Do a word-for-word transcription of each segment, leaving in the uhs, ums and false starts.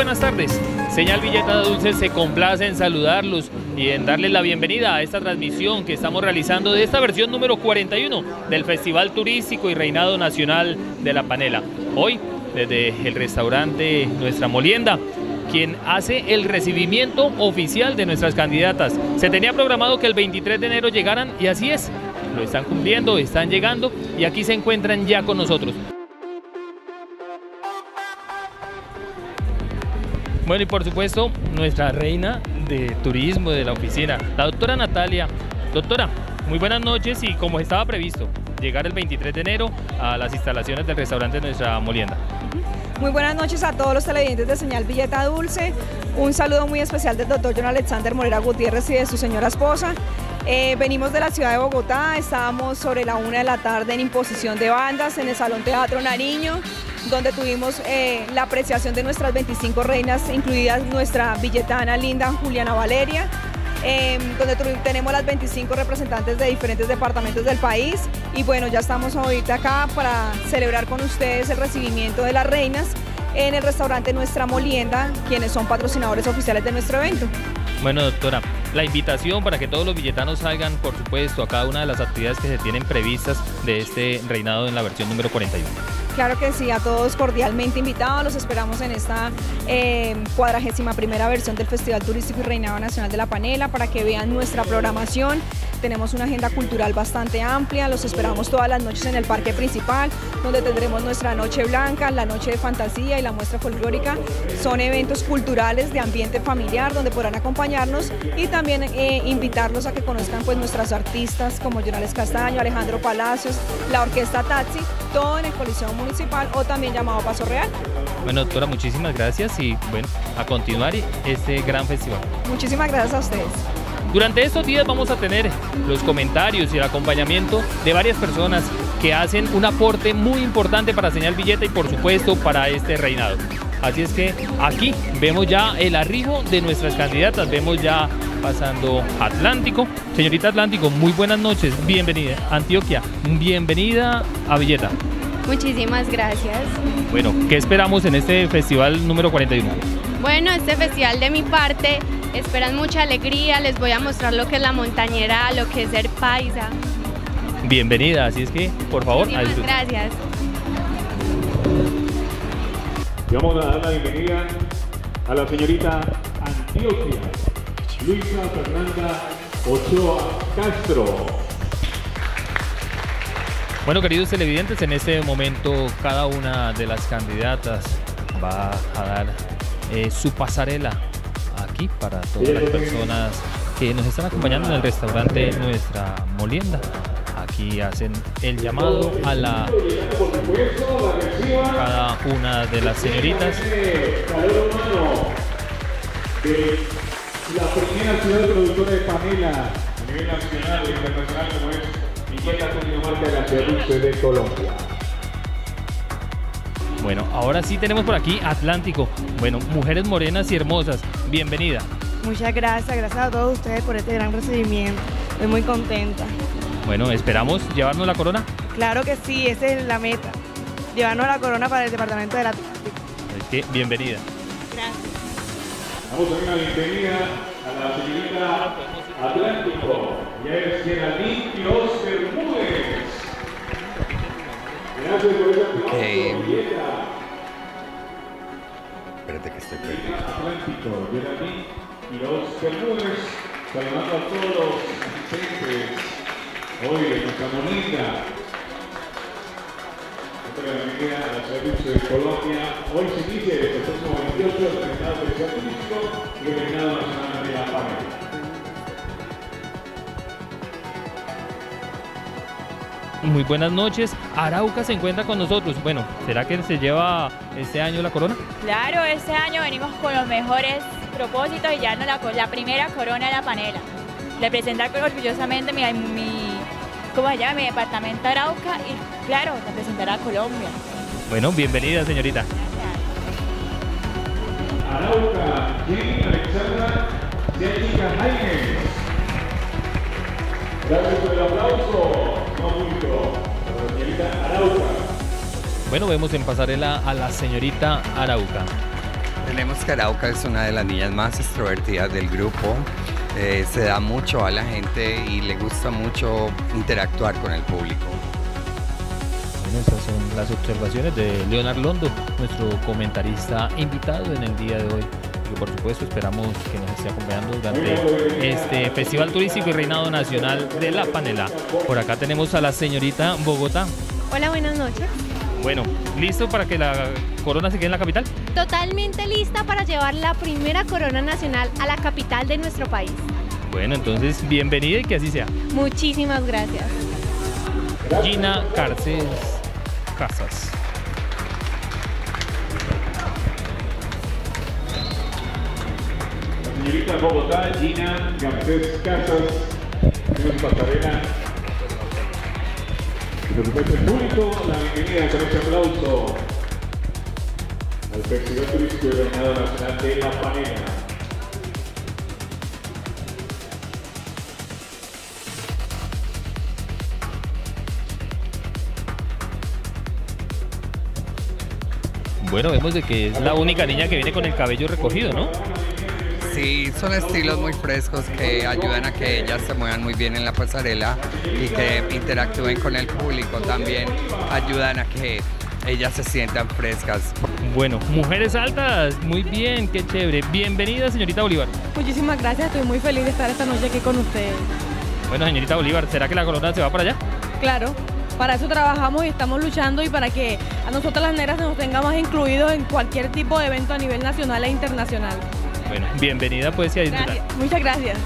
buenas tardes. Señal Villeta Dulce se complace en saludarlos y en darles la bienvenida a esta transmisión que estamos realizando de esta versión número cuarenta y uno del Festival Turístico y Reinado Nacional de la Panela. Hoy, desde el restaurante Nuestra Molienda, quien hace el recibimiento oficial de nuestras candidatas. Se tenía programado que el veintitrés de enero llegaran y así es. Lo están cumpliendo, están llegando y aquí se encuentran ya con nosotros. Bueno, y por supuesto, nuestra reina de turismo de la oficina, la doctora Natalia. Doctora, muy buenas noches y como estaba previsto, llegar el veintitrés de enero a las instalaciones del restaurante Nuestra Molienda. Muy buenas noches a todos los televidentes de Señal Villeta Dulce. Un saludo muy especial del doctor John Alexander Morera Gutiérrez y de su señora esposa. Eh, venimos de la ciudad de Bogotá, estábamos sobre la una de la tarde en imposición de bandas en el Salón Teatro Nariño, donde tuvimos eh, la apreciación de nuestras veinticinco reinas, incluidas nuestra villetana linda Juliana Valeria, eh, donde tenemos las veinticinco representantes de diferentes departamentos del país. Y bueno, ya estamos ahorita acá para celebrar con ustedes el recibimiento de las reinas en el restaurante Nuestra Molienda, quienes son patrocinadores oficiales de nuestro evento. Bueno, doctora, la invitación para que todos los villetanos salgan, por supuesto, a cada una de las actividades que se tienen previstas de este reinado en la versión número cuarenta y uno. Claro que sí, a todos cordialmente invitados, los esperamos en esta eh, cuadragésima primera versión del Festival Turístico y Reinado Nacional de la Panela para que vean nuestra programación. Tenemos una agenda cultural bastante amplia, los esperamos todas las noches en el parque principal, donde tendremos nuestra noche blanca, la noche de fantasía y la muestra folclórica. Son eventos culturales de ambiente familiar donde podrán acompañarnos y también eh, invitarlos a que conozcan pues nuestras artistas como Jonales Castaño, Alejandro Palacios, la Orquesta Taxi, todo en el Coliseo Municipal o también llamado Paso Real. Bueno, doctora, muchísimas gracias y bueno, a continuar este gran festival. Muchísimas gracias a ustedes. Durante estos días vamos a tener los comentarios y el acompañamiento de varias personas que hacen un aporte muy importante para Señal Villeta y por supuesto para este reinado. Así es que aquí vemos ya el arribo de nuestras candidatas, vemos ya pasando Atlántico. Señorita Atlántico, muy buenas noches, bienvenida. Antioquia, bienvenida a Villeta. Muchísimas gracias. Bueno, ¿qué esperamos en este festival número cuarenta y uno? Bueno, este festival de mi parte esperan mucha alegría, les voy a mostrar lo que es la montañera, lo que es ser paisa. Bienvenida, así es que, por favor, muchísimas gracias. Y vamos a dar la bienvenida a la señorita Antioquia, Luisa Fernanda Ochoa Castro. Bueno, queridos televidentes, en este momento cada una de las candidatas va a dar eh, su pasarela aquí para todas las personas que nos están acompañando en el restaurante Nuestra Molienda. Aquí hacen el llamado a la cada una de las señoritas. De la primera ciudad productora de panela a nivel nacional e internacional como es Villeta Cundinamarca de la ciudad dulce de Colombia. Bueno, ahora sí tenemos por aquí Atlántico. Bueno, mujeres morenas y hermosas, bienvenida. Muchas gracias, gracias a todos ustedes por este gran recibimiento. Estoy muy contenta. Bueno, ¿esperamos llevarnos la corona? Claro que sí, esa es la meta. Llevarnos la corona para el departamento del Atlántico. Es que, bienvenida. Gracias. Vamos a dar una bienvenida a la señorita Atlántico. Ya es Geraldine Quiroz Bermúdez. Gracias por ese aplauso, Okay. Villeta. Espérate que estoy perdido. Atlántico, Geraldine Quiroz Bermúdez, saludando a todos los asistentes hoy en Nuestra Molienda. Otra bienvenida a la ciudad dulce de Colombia. Hoy se inicia el próximo veintiocho el reinado festival turístico y el reinado nacional de la Panela. Muy buenas noches. Arauca se encuentra con nosotros. Bueno, ¿será que se lleva este año la corona? Claro, este año venimos con los mejores propósitos y ya no la, la primera corona de la panela. Representar orgullosamente mi, mi, ¿cómo se llama? Mi departamento Arauca y claro, representar a Colombia. Bueno, bienvenida señorita. Gracias. Arauca, Jenny Alexandra Jessica Jaime. Gracias por el aplauso. No mucho. La señorita Arauca. Bueno, vemos en pasarela a la señorita Arauca. Tenemos que Arauca es una de las niñas más extrovertidas del grupo. Eh, se da mucho a la gente y le gusta mucho interactuar con el público. Bueno, estas son las observaciones de Leonard Londo, nuestro comentarista invitado en el día de hoy. Y por supuesto esperamos que nos esté acompañando durante este Festival Turístico y Reinado Nacional de la Panela. Por acá tenemos a la señorita Bogotá. Hola, buenas noches. Bueno, ¿listo para que la corona se quede en la capital? Totalmente lista para llevar la primera corona nacional a la capital de nuestro país. Bueno, entonces bienvenida y que así sea. Muchísimas gracias. Gina Garcés Casas. La señorita Bogotá, Gina Garcés Casas, tenemos pasarela. Por supuesto, el público, la bienvenida con este aplauso al Festival Turístico y Reinado Nacional de la Panela. Bueno, vemos de que es la única niña que viene con el cabello recogido, ¿no? Sí, son estilos muy frescos que ayudan a que ellas se muevan muy bien en la pasarela y que interactúen con el público. También ayudan a que ellas se sientan frescas. Bueno, mujeres altas, muy bien, qué chévere. Bienvenida, señorita Bolívar. Muchísimas gracias, estoy muy feliz de estar esta noche aquí con ustedes. Bueno, señorita Bolívar, ¿será que la corona se va para allá? Claro, para eso trabajamos y estamos luchando y para que a nosotras las negras se nos tenga más incluidos en cualquier tipo de evento a nivel nacional e internacional. Bueno, bienvenida pues y a disfrutar. Gracias. Muchas gracias.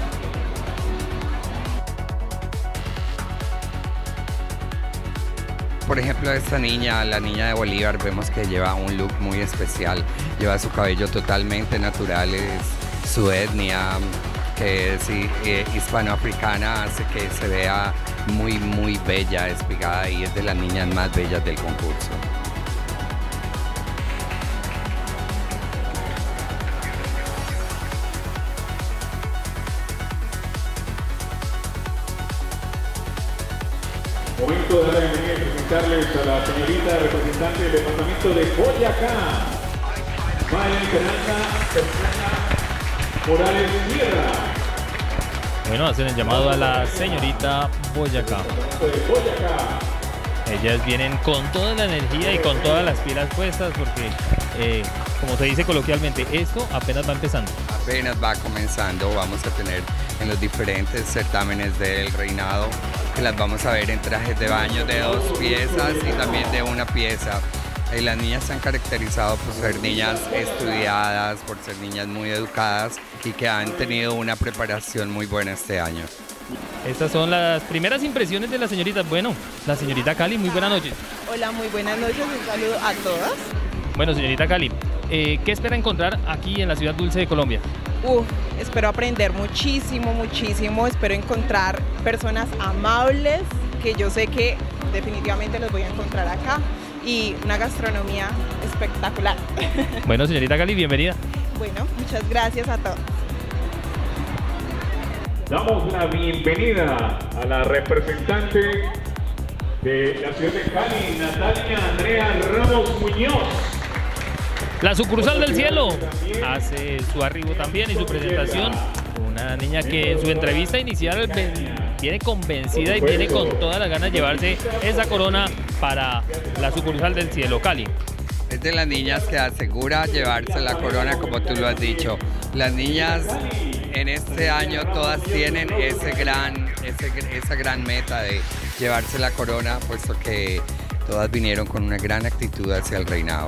Por ejemplo, esta niña, la niña de Bolívar, vemos que lleva un look muy especial. Lleva su cabello totalmente natural, es su etnia, que es eh, hispanoafricana, hace que se vea muy, muy bella, espigada y es de las niñas más bellas del concurso. Momento de dar la bienvenida y presentarles a la señorita representante del departamento de Boyacá, María Esperanza Morales Sierra. Bueno, hacen el llamado a la señorita Boyacá. Ellas vienen con toda la energía y con todas las pilas puestas porque, eh, como se dice coloquialmente, esto apenas va empezando. Apenas va comenzando, vamos a tener en los diferentes certámenes del reinado, que las vamos a ver en trajes de baño de dos piezas y también de una pieza. Y las niñas se han caracterizado por ser niñas estudiadas, por ser niñas muy educadas y que han tenido una preparación muy buena este año. Estas son las primeras impresiones de la señorita. Bueno, la señorita Cali, muy buenas noches. Hola, muy buenas noches, un saludo a todas. Bueno, señorita Cali, eh, ¿qué espera encontrar aquí en la ciudad dulce de Colombia? Uf, espero aprender muchísimo, muchísimo, espero encontrar personas amables, que yo sé que definitivamente los voy a encontrar acá, y una gastronomía espectacular. Bueno, señorita Cali, bienvenida. Bueno, muchas gracias a todos. Damos la bienvenida a la representante de la ciudad de Cali, Natalia Andrea Ramos Muñoz. La sucursal del cielo hace su arribo también y su presentación. Una niña que en su entrevista inicial viene convencida y viene con todas las ganas de llevarse esa corona para la sucursal del cielo. Cali. Es de las niñas que asegura llevarse la corona, como tú lo has dicho. Las niñas en este año todas tienen ese gran, ese, esa gran meta de llevarse la corona, puesto que todas vinieron con una gran actitud hacia el reinado.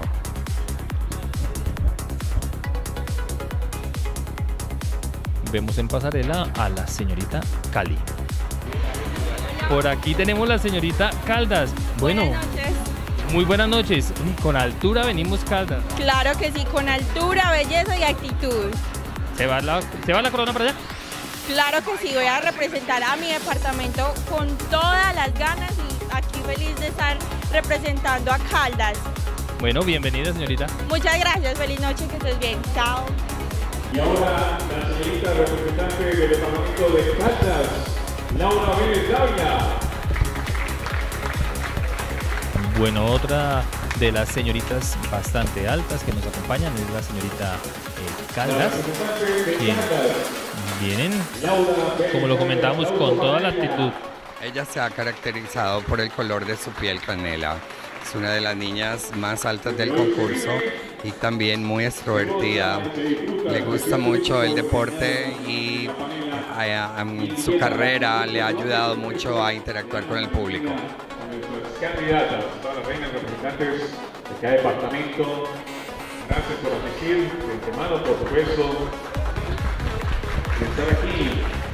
Vemos en pasarela a la señorita Cali. Por aquí tenemos la señorita Caldas. Bueno, buenas noches. Muy buenas noches. Con altura venimos Caldas. Claro que sí, con altura, belleza y actitud. ¿Se va la, ¿se va la corona para allá? Claro que sí, voy a representar a mi departamento con todas las ganas y aquí feliz de estar representando a Caldas. Bueno, bienvenida señorita. Muchas gracias, feliz noche, que estés bien. Chao. Y ahora la señorita representante del departamento de Caldas, Laura Vélez Dávila. Bueno, otra de las señoritas bastante altas que nos acompañan, es la señorita eh, Caldas, quien vienen, como lo comentábamos, con toda la actitud. Ella se ha caracterizado por el color de su piel canela. Es una de las niñas más altas del concurso y también muy extrovertida. Le gusta mucho el deporte y a, a, su carrera le ha ayudado mucho a interactuar con el público. Candidatas, todas las reinas representantes de cada departamento, gracias por asistir, de antemano, por supuesto, de estar aquí.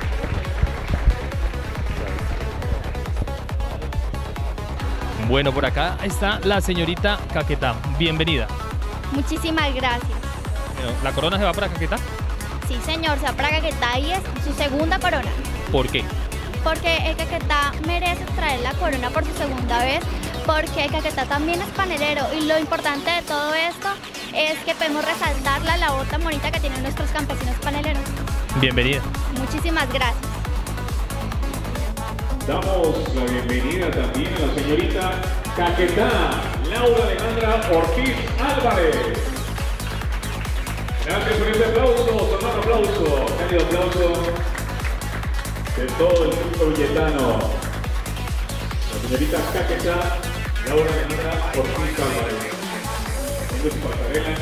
Bueno, por acá está la señorita Caquetá. Bienvenida. Muchísimas gracias. Bueno, ¿la corona se va para Caquetá? Sí, señor, se va para Caquetá y es su segunda corona. ¿Por qué? Porque el Caquetá merece traer la corona por su segunda vez, porque el Caquetá también es panelero y lo importante de todo esto es que podemos resaltar la labor tan bonita que tienen nuestros campesinos paneleros. Bienvenida. Muchísimas gracias. Damos la bienvenida también a la señorita Caquetá, Laura Alejandra Ortiz Álvarez. Gracias por este aplauso, hermano aplauso, cálido aplauso de todo el mundo villetano. La señorita Caquetá, Laura Alejandra Ortiz Álvarez. Viendo su pasarela.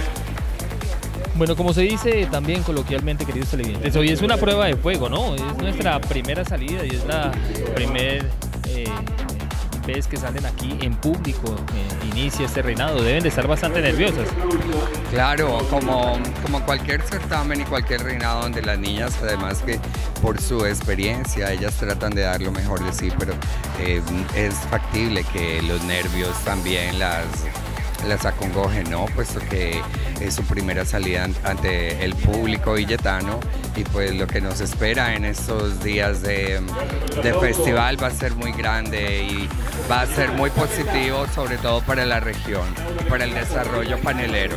Bueno, como se dice también coloquialmente, queridos televidentes, hoy es una prueba de fuego, ¿no? Es nuestra primera salida y es la primera eh, vez que salen aquí en público, eh, inicia este reinado. Deben de estar bastante nerviosas. Claro, como, como cualquier certamen y cualquier reinado donde las niñas, además que por su experiencia, ellas tratan de dar lo mejor de sí, pero eh, es factible que los nervios también las... las acongojen, ¿no? Puesto que es su primera salida ante el público villetano y pues lo que nos espera en estos días de, de festival va a ser muy grande y va a ser muy positivo, sobre todo para la región, para el desarrollo panelero.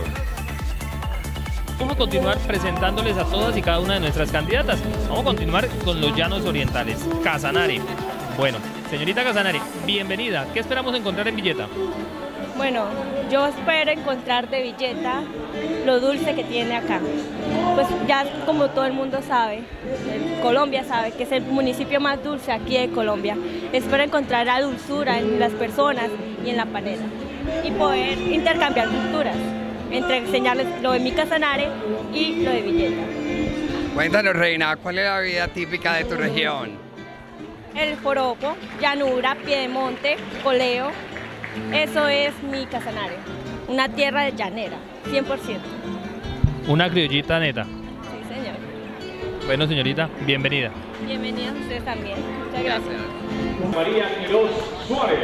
Vamos a continuar presentándoles a todas y cada una de nuestras candidatas. Vamos a continuar con los llanos orientales. Casanare. Bueno, señorita Casanare, bienvenida. ¿Qué esperamos encontrar en Villeta? Bueno, yo espero encontrar de Villeta lo dulce que tiene acá. Pues ya como todo el mundo sabe, Colombia sabe que es el municipio más dulce aquí de Colombia. Espero encontrar la dulzura en las personas y en la panela y poder intercambiar culturas, entre enseñarles lo de mi Casanare y lo de Villeta. Cuéntanos, reina, ¿cuál es la vida típica de tu región? El joropo, llanura, piedemonte, coleo. Eso es mi Casanare, una tierra de llanera, cien por ciento. Una criollita neta. Sí, señor. Bueno, señorita, bienvenida. Bienvenidos ustedes también. Muchas gracias. María Quirós Suárez.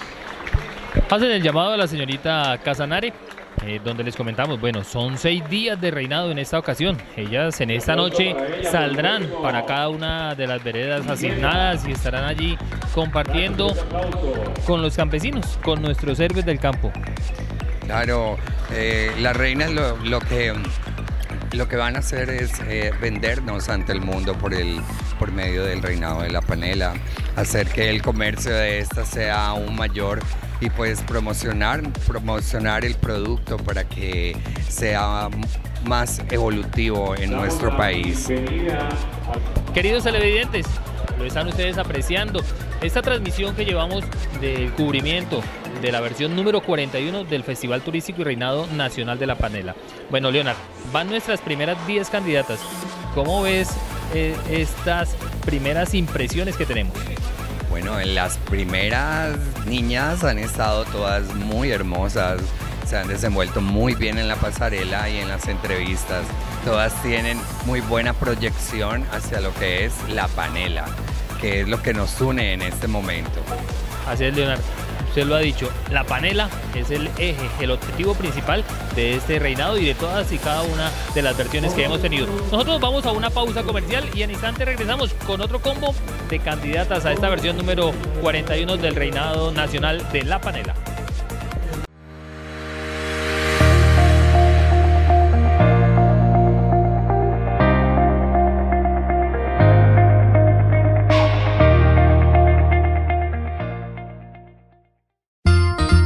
Hacen el llamado a la señorita Casanare, eh, donde les comentamos, bueno, son seis días de reinado en esta ocasión. Ellas en esta noche saldrán para cada una de las veredas asignadas y estarán allí compartiendo con los campesinos, con nuestros héroes del campo. Claro, eh, las reinas lo, lo que lo que van a hacer es eh, vendernos ante el mundo por el por medio del reinado de la panela, hacer que el comercio de esta sea aún mayor y pues promocionar promocionar el producto para que sea más evolutivo en nuestro país. Queridos televidentes, lo están ustedes apreciando. Esta transmisión que llevamos del cubrimiento de la versión número cuarenta y uno del Festival Turístico y Reinado Nacional de la Panela. Bueno, Leonard, van nuestras primeras diez candidatas. ¿Cómo ves eh, estas primeras impresiones que tenemos? Bueno, las primeras niñas han estado todas muy hermosas, se han desenvuelto muy bien en la pasarela y en las entrevistas. Todas tienen muy buena proyección hacia lo que es la panela, que es lo que nos une en este momento. Así es, Leonardo. Usted lo ha dicho, la panela es el eje, el objetivo principal de este reinado y de todas y cada una de las versiones que hemos tenido. Nosotros vamos a una pausa comercial y en instante regresamos con otro combo de candidatas a esta versión número cuarenta y uno del reinado nacional de la panela.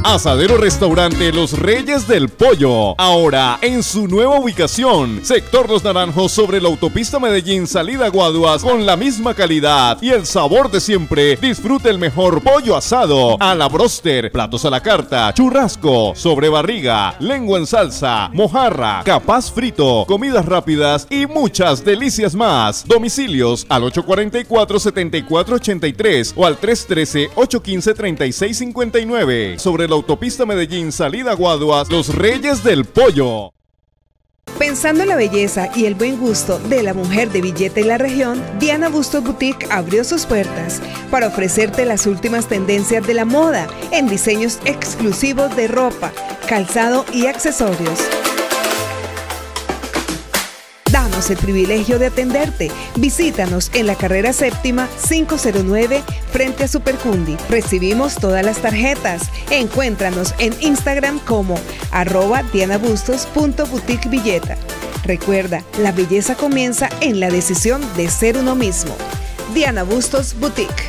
Asadero Restaurante Los Reyes del Pollo, ahora en su nueva ubicación, sector Los Naranjos, sobre la autopista Medellín, salida a Guaduas, con la misma calidad y el sabor de siempre. Disfrute el mejor pollo asado, a la broster, platos a la carta, churrasco, sobrebarriga, lengua en salsa, mojarra, capaz frito, comidas rápidas y muchas delicias más. Domicilios al ocho cuatro cuatro, siete cuatro ocho tres o al tres uno tres, ocho uno cinco, tres seis cinco nueve. Sobre la autopista Medellín, salida a Guaduas, Los Reyes del Pollo. Pensando en la belleza y el buen gusto de la mujer de Villeta y la región, Diana Bustos Boutique abrió sus puertas para ofrecerte las últimas tendencias de la moda en diseños exclusivos de ropa, calzado y accesorios. Danos el privilegio de atenderte. Visítanos en la carrera séptima quinientos nueve frente a Supercundi. Recibimos todas las tarjetas. Encuéntranos en Instagram como arroba dianabustos punto boutique villeta. Recuerda, la belleza comienza en la decisión de ser uno mismo. Diana Bustos Boutique.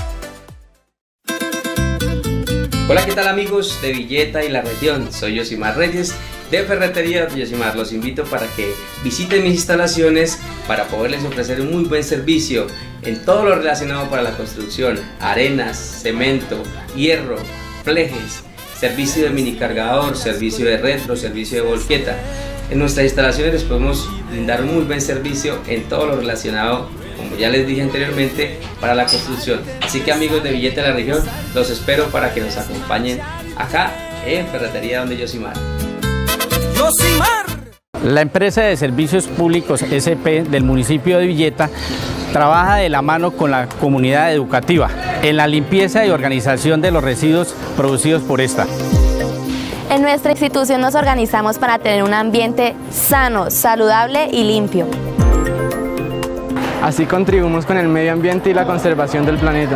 Hola, ¿qué tal amigos de Villeta y la región? Soy Yosimar Reyes de Ferretería Yosimar. Los invito para que visiten mis instalaciones para poderles ofrecer un muy buen servicio en todo lo relacionado para la construcción: arenas, cemento, hierro, flejes, servicio de mini cargador, servicio de retro, servicio de volqueta. En nuestras instalaciones les podemos brindar un muy buen servicio en todo lo relacionado, como ya les dije anteriormente, para la construcción. Así que amigos de Villeta de la región, los espero para que nos acompañen acá en Ferretería Donde Yosimar. La empresa de servicios públicos S P del municipio de Villeta trabaja de la mano con la comunidad educativa en la limpieza y organización de los residuos producidos por esta. En nuestra institución nos organizamos para tener un ambiente sano, saludable y limpio. Así contribuimos con el medio ambiente y la conservación del planeta.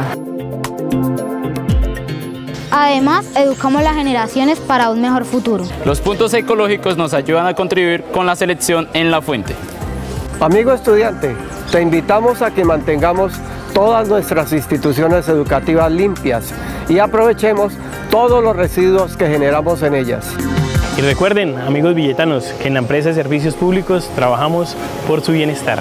Además, educamos a las generaciones para un mejor futuro. Los puntos ecológicos nos ayudan a contribuir con la selección en la fuente. Amigo estudiante, te invitamos a que mantengamos todas nuestras instituciones educativas limpias y aprovechemos todos los residuos que generamos en ellas. Y recuerden, amigos villetanos, que en la empresa de servicios públicos trabajamos por su bienestar.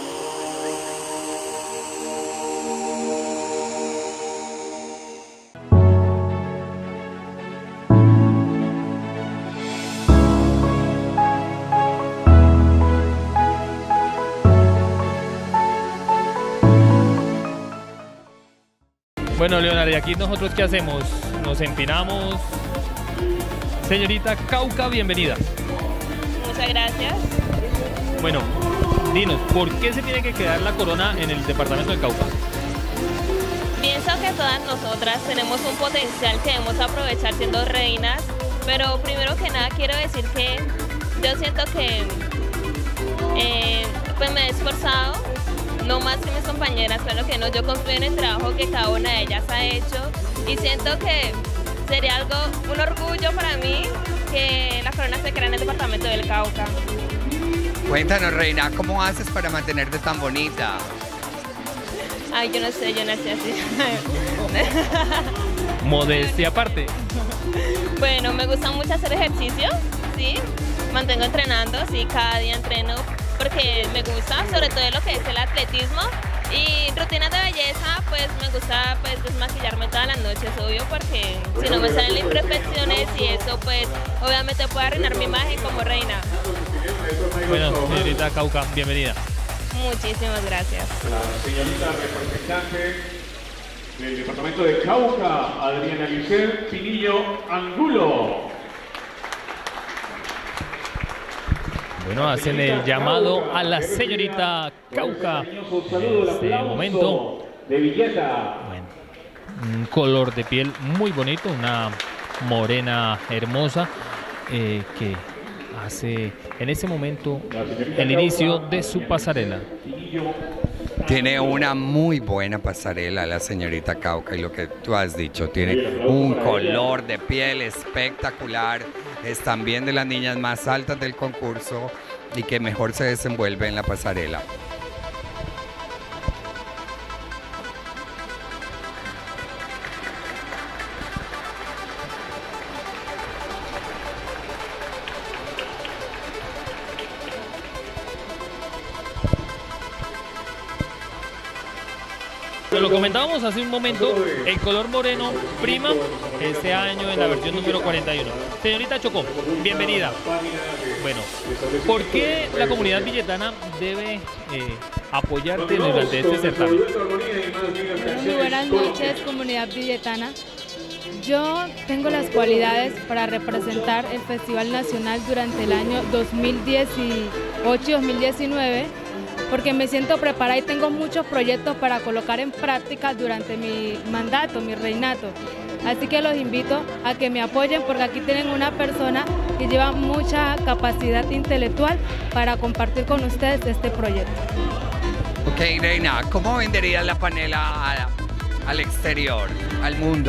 Bueno, Leonardo, ¿y aquí nosotros qué hacemos? Nos empinamos. Señorita Cauca, bienvenida. Muchas gracias. Bueno, dinos, ¿por qué se tiene que quedar la corona en el departamento de Cauca? Pienso que todas nosotras tenemos un potencial que debemos aprovechar siendo reinas, pero primero que nada quiero decir que yo siento que eh, pues me he esforzado, no más que mis compañeras, pero que no, yo confío en el trabajo que cada una de ellas ha hecho y siento que sería algo, un orgullo para mí que la corona se crea en el departamento del Cauca. Cuéntanos, reina, ¿cómo haces para mantenerte tan bonita? Ay, yo no sé, yo nací así. Modestia aparte. Bueno, me gusta mucho hacer ejercicio, sí, mantengo entrenando, sí, cada día entreno porque me gusta, sobre todo lo que es el atletismo. Y rutinas de belleza, pues me gusta pues desmaquillarme todas las noches, obvio, porque si no me salen las imperfecciones y eso pues obviamente puede arruinar mi imagen como reina. Bueno, señorita Cauca, bienvenida. Muchísimas gracias. La señorita representante del departamento de Cauca, Adriana Giselle Pinillo Angulo. Bueno, hacen el llamado a la señorita Cauca en este momento. Bueno, un color de piel muy bonito, una morena hermosa eh, que hace en ese momento el inicio de su pasarela. Tiene una muy buena pasarela la señorita Cauca y lo que tú has dicho, tiene un color de piel espectacular, es también de las niñas más altas del concurso y que mejor se desenvuelve en la pasarela. Pero lo comentábamos hace un momento, el color moreno prima este año en la versión número cuarenta y uno. Señorita Chocó, bienvenida. Bueno, ¿por qué la comunidad villetana debe eh, apoyarte durante este certamen? Muy buenas noches, comunidad villetana. Yo tengo las cualidades para representar el Festival Nacional durante el año dos mil dieciocho y dos mil diecinueve, porque me siento preparada y tengo muchos proyectos para colocar en práctica durante mi mandato, mi reinato. Así que los invito a que me apoyen, porque aquí tienen una persona que lleva mucha capacidad intelectual para compartir con ustedes este proyecto. Ok, Reina, ¿cómo venderías la panela a, al exterior, al mundo?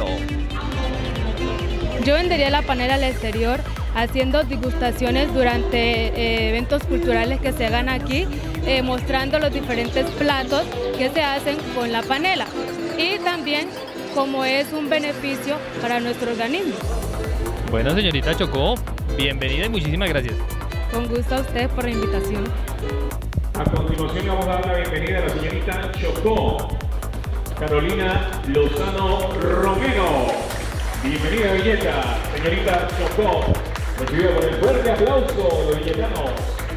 Yo vendería la panela al exterior haciendo degustaciones durante eh, eventos culturales que se hagan aquí, eh, mostrando los diferentes platos que se hacen con la panela, y también como es un beneficio para nuestro organismo. Bueno, señorita Chocó, bienvenida y muchísimas gracias. Con gusto a ustedes por la invitación. A continuación vamos a dar la bienvenida a la señorita Chocó, Carolina Lozano Romero. Bienvenida a Villeta, señorita Chocó. Recibida con el fuerte aplauso de villetanos.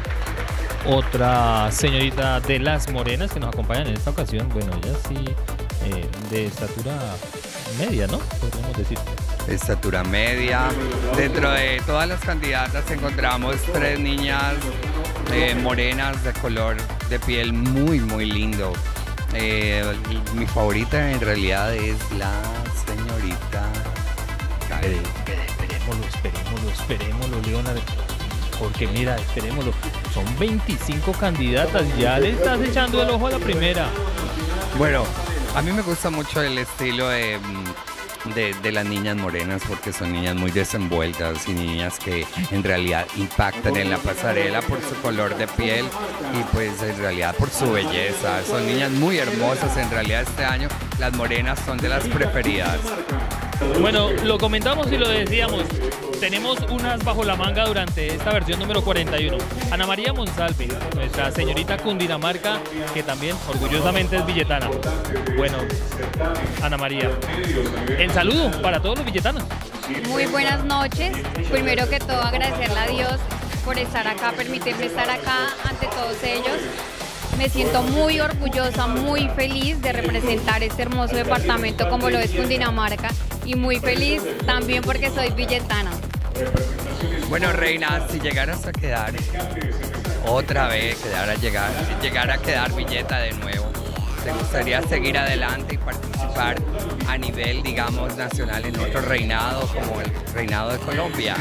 Otra señorita de las morenas que nos acompañan en esta ocasión, bueno, ella sí, eh, de estatura media, ¿no? Podríamos decir. Estatura media. Dentro de todas las candidatas encontramos tres niñas eh, morenas de color de piel muy, muy lindo. Eh, mi favorita en realidad es la señorita... Esperémoslo, esperémoslo, esperémoslo, Leonard. Porque mira, esperémoslo. Son veinticinco candidatas. Ya le estás echando el ojo a la primera. Bueno, a mí me gusta mucho el estilo de, de, de las niñas morenas, porque son niñas muy desenvueltas y niñas que en realidad impactan en la pasarela por su color de piel y pues en realidad por su belleza. Son niñas muy hermosas. En realidad este año las morenas son de las preferidas. Bueno, lo comentamos y lo decíamos, tenemos unas bajo la manga durante esta versión número cuarenta y uno. Ana María Monsalve, nuestra señorita Cundinamarca, que también orgullosamente es villetana. Bueno, Ana María, el saludo para todos los villetanos. Muy buenas noches. Primero que todo, agradecerle a Dios por estar acá, permitirme estar acá ante todos ellos. Me siento muy orgullosa, muy feliz de representar este hermoso departamento como lo es Cundinamarca, y muy feliz también porque soy villetana. Bueno, Reina, si llegaras a quedar otra vez, quedar a llegar, llegar a quedar Villeta de nuevo, ¿te gustaría seguir adelante y participar a nivel, digamos, nacional en otro reinado como el reinado de Colombia?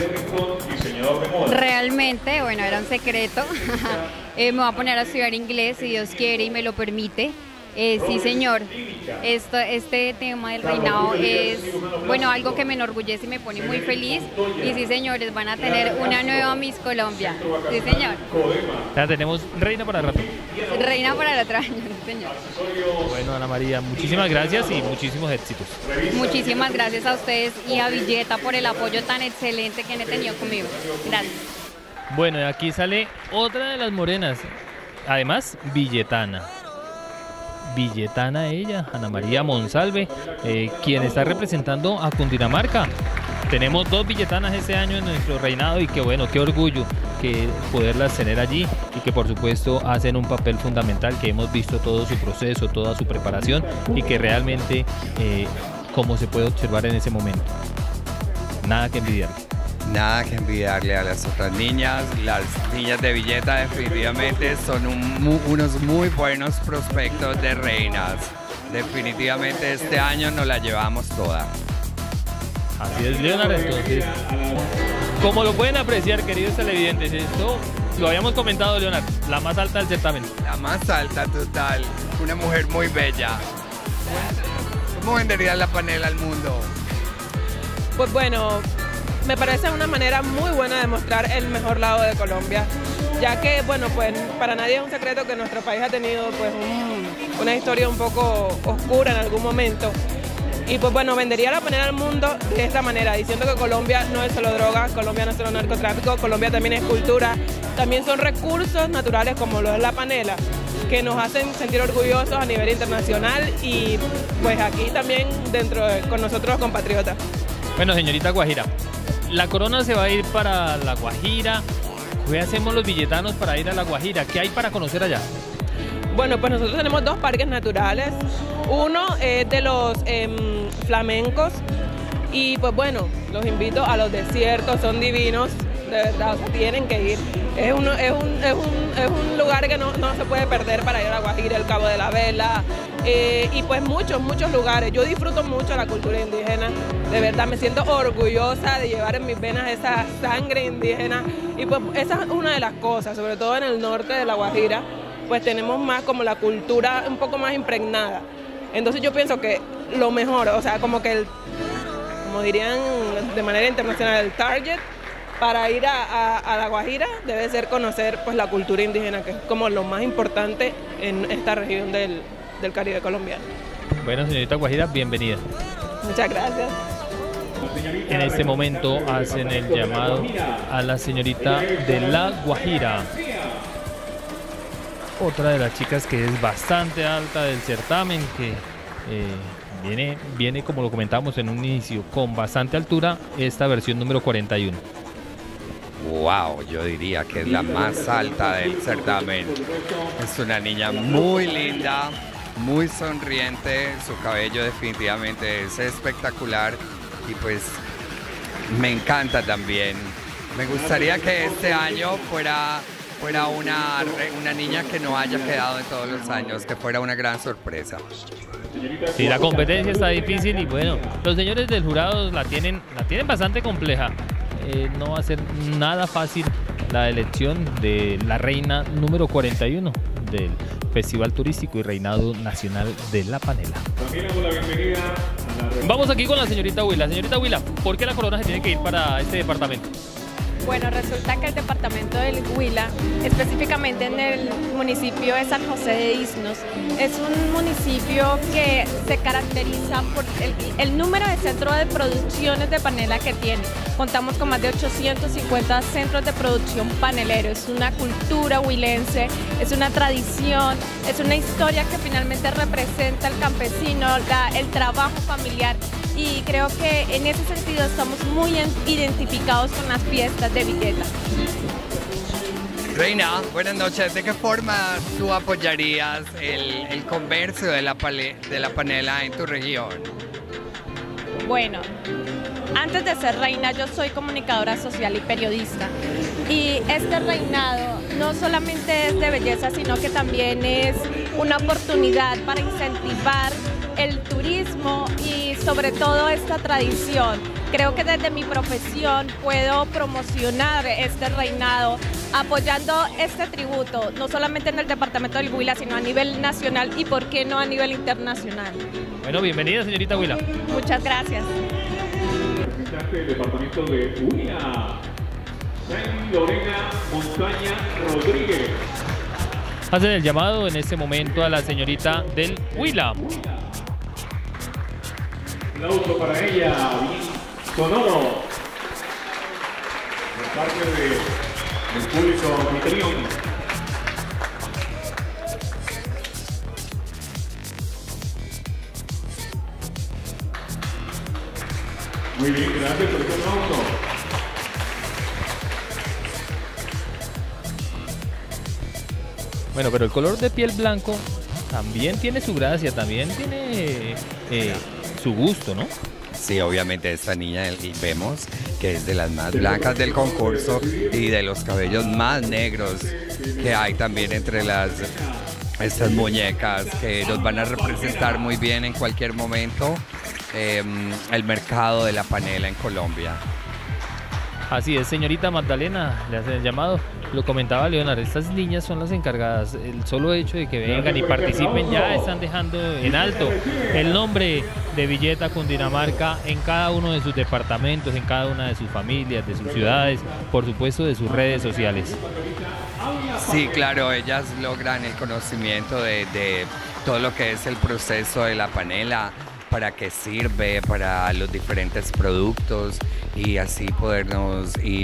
Realmente, bueno, era un secreto. eh, me voy a poner a estudiar inglés si Dios quiere y me lo permite. Eh, sí, señor. Esto, este tema del reinado es, bueno, algo que me enorgullece y me pone muy feliz. Y sí, señores, van a tener una nueva Miss Colombia. Sí, señor. Ya tenemos reina para el rato. Reina para el otro año, sí, señor. Bueno, Ana María, muchísimas gracias y muchísimos éxitos. Muchísimas gracias a ustedes y a Villeta por el apoyo tan excelente que han tenido conmigo. Gracias. Bueno, y aquí sale otra de las morenas, además villetana. Villetana ella, Ana María Monsalve, eh, quien está representando a Cundinamarca. Tenemos dos villetanas este año en nuestro reinado y qué bueno, qué orgullo que poderlas tener allí y que por supuesto hacen un papel fundamental, que hemos visto todo su proceso, toda su preparación y que realmente, eh, como se puede observar en ese momento, nada que envidiar. Nada que envidiarle a las otras niñas. Las niñas de Villeta definitivamente son un, unos muy buenos prospectos de reinas. Definitivamente este año nos la llevamos toda. Así es, Leonard. Entonces, como lo pueden apreciar, queridos televidentes, esto lo habíamos comentado, Leonard, la más alta del certamen. La más alta, total. Una mujer muy bella. ¿Cómo venderías la panela al mundo? Pues bueno, me parece una manera muy buena de mostrar el mejor lado de Colombia, ya que, bueno, pues para nadie es un secreto que nuestro país ha tenido pues un, una historia un poco oscura en algún momento. Y pues bueno, vendería la panela al mundo de esta manera, diciendo que Colombia no es solo droga, Colombia no es solo narcotráfico, Colombia también es cultura, también son recursos naturales como lo es la panela. que nos hacen sentir orgullosos a nivel internacional y pues aquí también dentro de, con nosotros los compatriotas. Bueno, señorita Guajira, la corona se va a ir para La Guajira. ¿Qué hacemos los villetanos para ir a La Guajira? ¿Qué hay para conocer allá? Bueno, pues nosotros tenemos dos parques naturales. Uno es de los eh, flamencos y pues bueno, los invito a los desiertos, son divinos, de verdad, o sea, tienen que ir. Es un, es un, es un, es un lugar que no, no se puede perder para ir a La Guajira, el Cabo de la Vela eh, y pues muchos, muchos lugares. Yo disfruto mucho la cultura indígena, de verdad me siento orgullosa de llevar en mis venas esa sangre indígena y pues esa es una de las cosas, sobre todo en el norte de La Guajira, pues tenemos más como la cultura un poco más impregnada. Entonces yo pienso que lo mejor, o sea, como que el, como dirían de manera internacional, el target para ir a, a, a La Guajira debe ser conocer pues la cultura indígena, que es como lo más importante en esta región del, del Caribe colombiano. Bueno, señorita Guajira, bienvenida. Muchas gracias. En este momento hacen el llamado a la señorita de La Guajira. Otra de las chicas que es bastante alta del certamen, que eh, viene, viene, como lo comentamos en un inicio, con bastante altura, esta versión número cuarenta y uno. Wow, yo diría que es la más alta del certamen. Es una niña muy linda, muy sonriente, su cabello definitivamente es espectacular y pues me encanta también. Me gustaría que este año fuera... fuera una, una niña que no haya quedado en todos los años, que fuera una gran sorpresa. Sí, la competencia está difícil y bueno, los señores del jurado la tienen, la tienen bastante compleja. Eh, no va a ser nada fácil la elección de la reina número cuarenta y uno del Festival Turístico y Reinado Nacional de La Panela. Vamos aquí con la señorita Huila. Señorita Huila, ¿por qué la corona se tiene que ir para este departamento? Bueno, resulta que el departamento del Huila, específicamente en el municipio de San José de Isnos, es un municipio que se caracteriza por el, el número de centros de producciones de panela que tiene. Contamos con más de ochocientos cincuenta centros de producción panelero. Es una cultura huilense, es una tradición, es una historia que finalmente representa al campesino, la, el trabajo familiar. Y creo que en ese sentido estamos muy identificados con las fiestas de Villeta. Reina, buenas noches. ¿De qué forma tú apoyarías el, el comercio de la, pale, de la panela en tu región? Bueno, antes de ser reina yo soy comunicadora social y periodista. Y este reinado no solamente es de belleza, sino que también es una oportunidad para incentivar el turismo y sobre todo esta tradición. Creo que desde mi profesión puedo promocionar este reinado apoyando este tributo, no solamente en el departamento del Huila, sino a nivel nacional y por qué no a nivel internacional. Bueno, bienvenida señorita Huila. Muchas gracias. Representante del departamento de Huila, Lorena Montaña Rodríguez. Hacen el llamado en este momento a la señorita del Huila. Aplauso para ella, sonoro, por parte de, del público anfitrión. Muy bien, gracias por ese aplauso. Bueno, pero el color de piel blanco también tiene su gracia, también tiene eh, su gusto, ¿no? Sí, obviamente esta niña vemos que es de las más blancas del concurso y de los cabellos más negros que hay también entre las estas muñecas que nos van a representar muy bien en cualquier momento eh, el mercado de la panela en Colombia. Así es, señorita Magdalena, le hacen el llamado. Lo comentaba Leonardo, estas niñas son las encargadas. El solo hecho de que vengan y participen ya están dejando en alto el nombre de Villeta, Cundinamarca, en cada uno de sus departamentos, en cada una de sus familias, de sus ciudades, por supuesto de sus redes sociales. Sí, claro, ellas logran el conocimiento de, de todo lo que es el proceso de la panela, para qué sirve, para los diferentes productos y así podernos y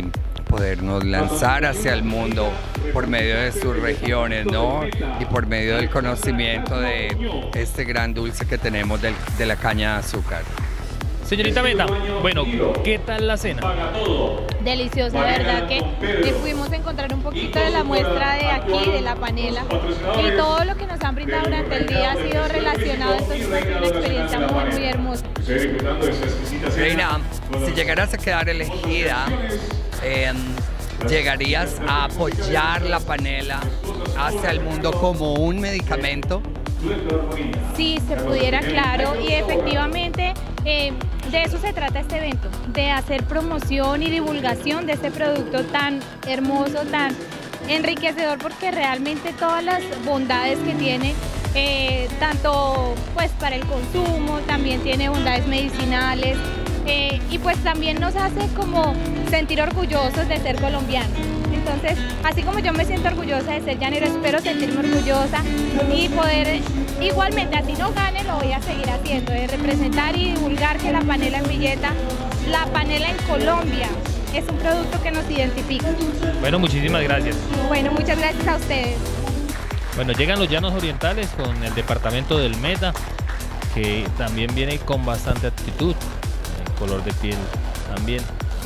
podernos lanzar hacia el mundo por medio de sus regiones, ¿no? Y por medio del conocimiento de este gran dulce que tenemos del, de la caña de azúcar. Señorita Meta, bueno, ¿qué tal la cena? Deliciosa, ¿verdad? Que eh, pudimos encontrar un poquito de la muestra de aquí, de la panela, y todo lo que nos han brindado durante el día ha sido relacionado, entonces fue una experiencia muy, muy hermosa. Reina, si llegaras a quedar elegida, eh, ¿llegarías a apoyar la panela hacia el mundo como un medicamento? Sí, se pudiera, claro, y efectivamente eh, de eso se trata este evento, de hacer promoción y divulgación de este producto tan hermoso, tan enriquecedor, porque realmente todas las bondades que tiene, eh, tanto pues para el consumo, también tiene bondades medicinales, eh, y pues también nos hace como sentir orgullosos de ser colombianos. Entonces, así como yo me siento orgullosa de ser llanero, espero sentirme orgullosa y poder, igualmente, así no gane, lo voy a seguir haciendo, de representar y divulgar que la panela en Villeta, la panela en Colombia, es un producto que nos identifica. Bueno, muchísimas gracias. Bueno, muchas gracias a ustedes. Bueno, llegan los llanos orientales con el departamento del Meta, que también viene con bastante actitud, el color de piel también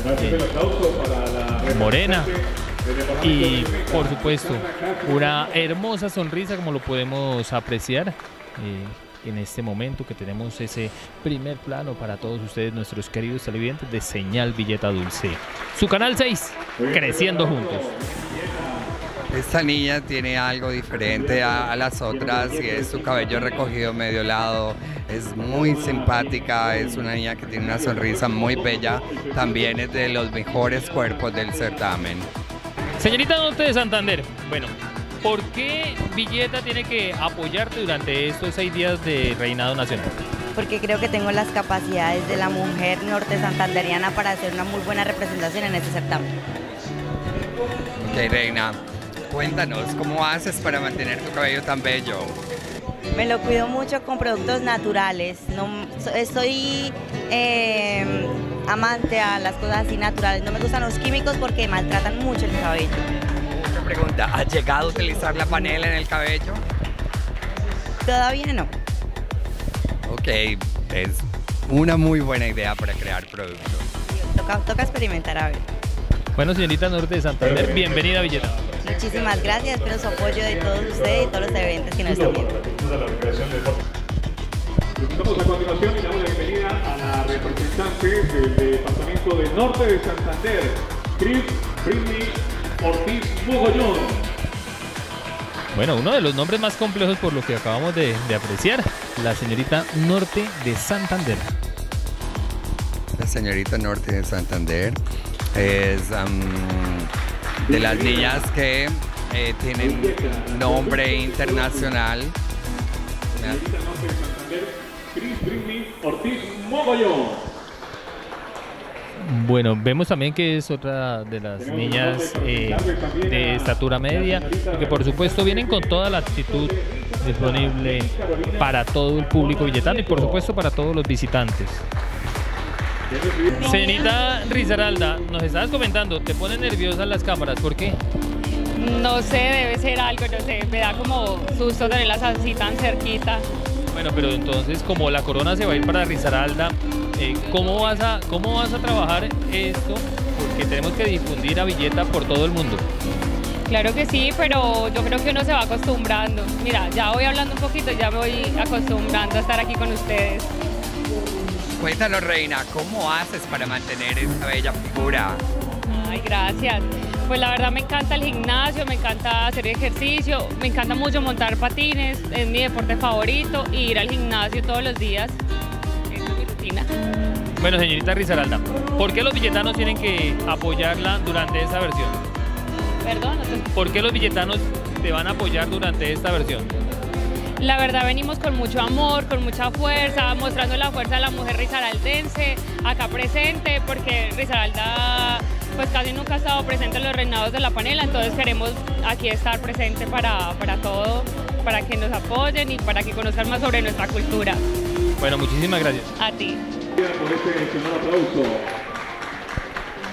eh, morena. Y por supuesto, una hermosa sonrisa, como lo podemos apreciar eh, en este momento que tenemos ese primer plano para todos ustedes, nuestros queridos televidentes de Señal Villeta Dulce. Su canal seis, creciendo juntos. Esta niña tiene algo diferente a, a las otras y es su cabello recogido medio lado, es muy simpática, es una niña que tiene una sonrisa muy bella, también es de los mejores cuerpos del certamen. Señorita Norte de Santander, bueno, ¿por qué Villeta tiene que apoyarte durante estos seis días de reinado nacional? Porque creo que tengo las capacidades de la mujer norte santanderiana para hacer una muy buena representación en este certamen. Ok, Reina, cuéntanos, ¿cómo haces para mantener tu cabello tan bello? Me lo cuido mucho con productos naturales, no, soy eh, amante a las cosas así naturales, no me gustan los químicos porque maltratan mucho el cabello. Otra pregunta, ¿has llegado a utilizar la panela en el cabello? Todavía no. Ok, es una muy buena idea para crear productos. Toca, toca experimentar a ver. Bueno, señorita Norte de Santander, bienvenida a Villeta. Muchísimas gracias, espero su apoyo de todos ustedes y todos los eventos que nos están viendo. Damos a continuación y damos la bienvenida a la representante del departamento del Norte de Santander, Cris Britney Ortiz Mogollón. Bueno, uno de los nombres más complejos por lo que acabamos de, de apreciar, la señorita Norte de Santander. La señorita Norte de Santander es um, de las niñas que eh, tienen nombre internacional. Cris Britney Ortiz Mogollón. Bueno, vemos también que es otra de las niñas eh, de estatura media, que por supuesto vienen con toda la actitud disponible para todo el público villetano y por supuesto para todos los visitantes. Señorita Risaralda, nos estabas comentando, te ponen nerviosas las cámaras, ¿por qué? No sé, debe ser algo, no sé, me da como susto tenerlas así tan cerquita. Bueno, pero entonces como la corona se va a ir para Risaralda, eh, ¿cómo vas a, cómo vas a trabajar esto? Porque tenemos que difundir a Villeta por todo el mundo. Claro que sí, pero yo creo que uno se va acostumbrando. Mira, ya voy hablando un poquito, ya me voy acostumbrando a estar aquí con ustedes. Cuéntanos, Reina, ¿cómo haces para mantener esa bella figura? Ay, gracias. Pues la verdad me encanta el gimnasio, me encanta hacer ejercicio, me encanta mucho montar patines, es mi deporte favorito, y ir al gimnasio todos los días, esa es mi rutina. Bueno, señorita Risaralda, ¿por qué los villetanos tienen que apoyarla durante esta versión? Perdón, no te... ¿Por qué los villetanos te van a apoyar durante esta versión? La verdad venimos con mucho amor, con mucha fuerza, mostrando la fuerza de la mujer risaraldense acá presente, porque Risaralda pues casi nunca ha estado presente en los reinados de la panela, entonces queremos aquí estar presente para, para todo, para que nos apoyen y para que conozcan más sobre nuestra cultura. Bueno, muchísimas gracias. A ti.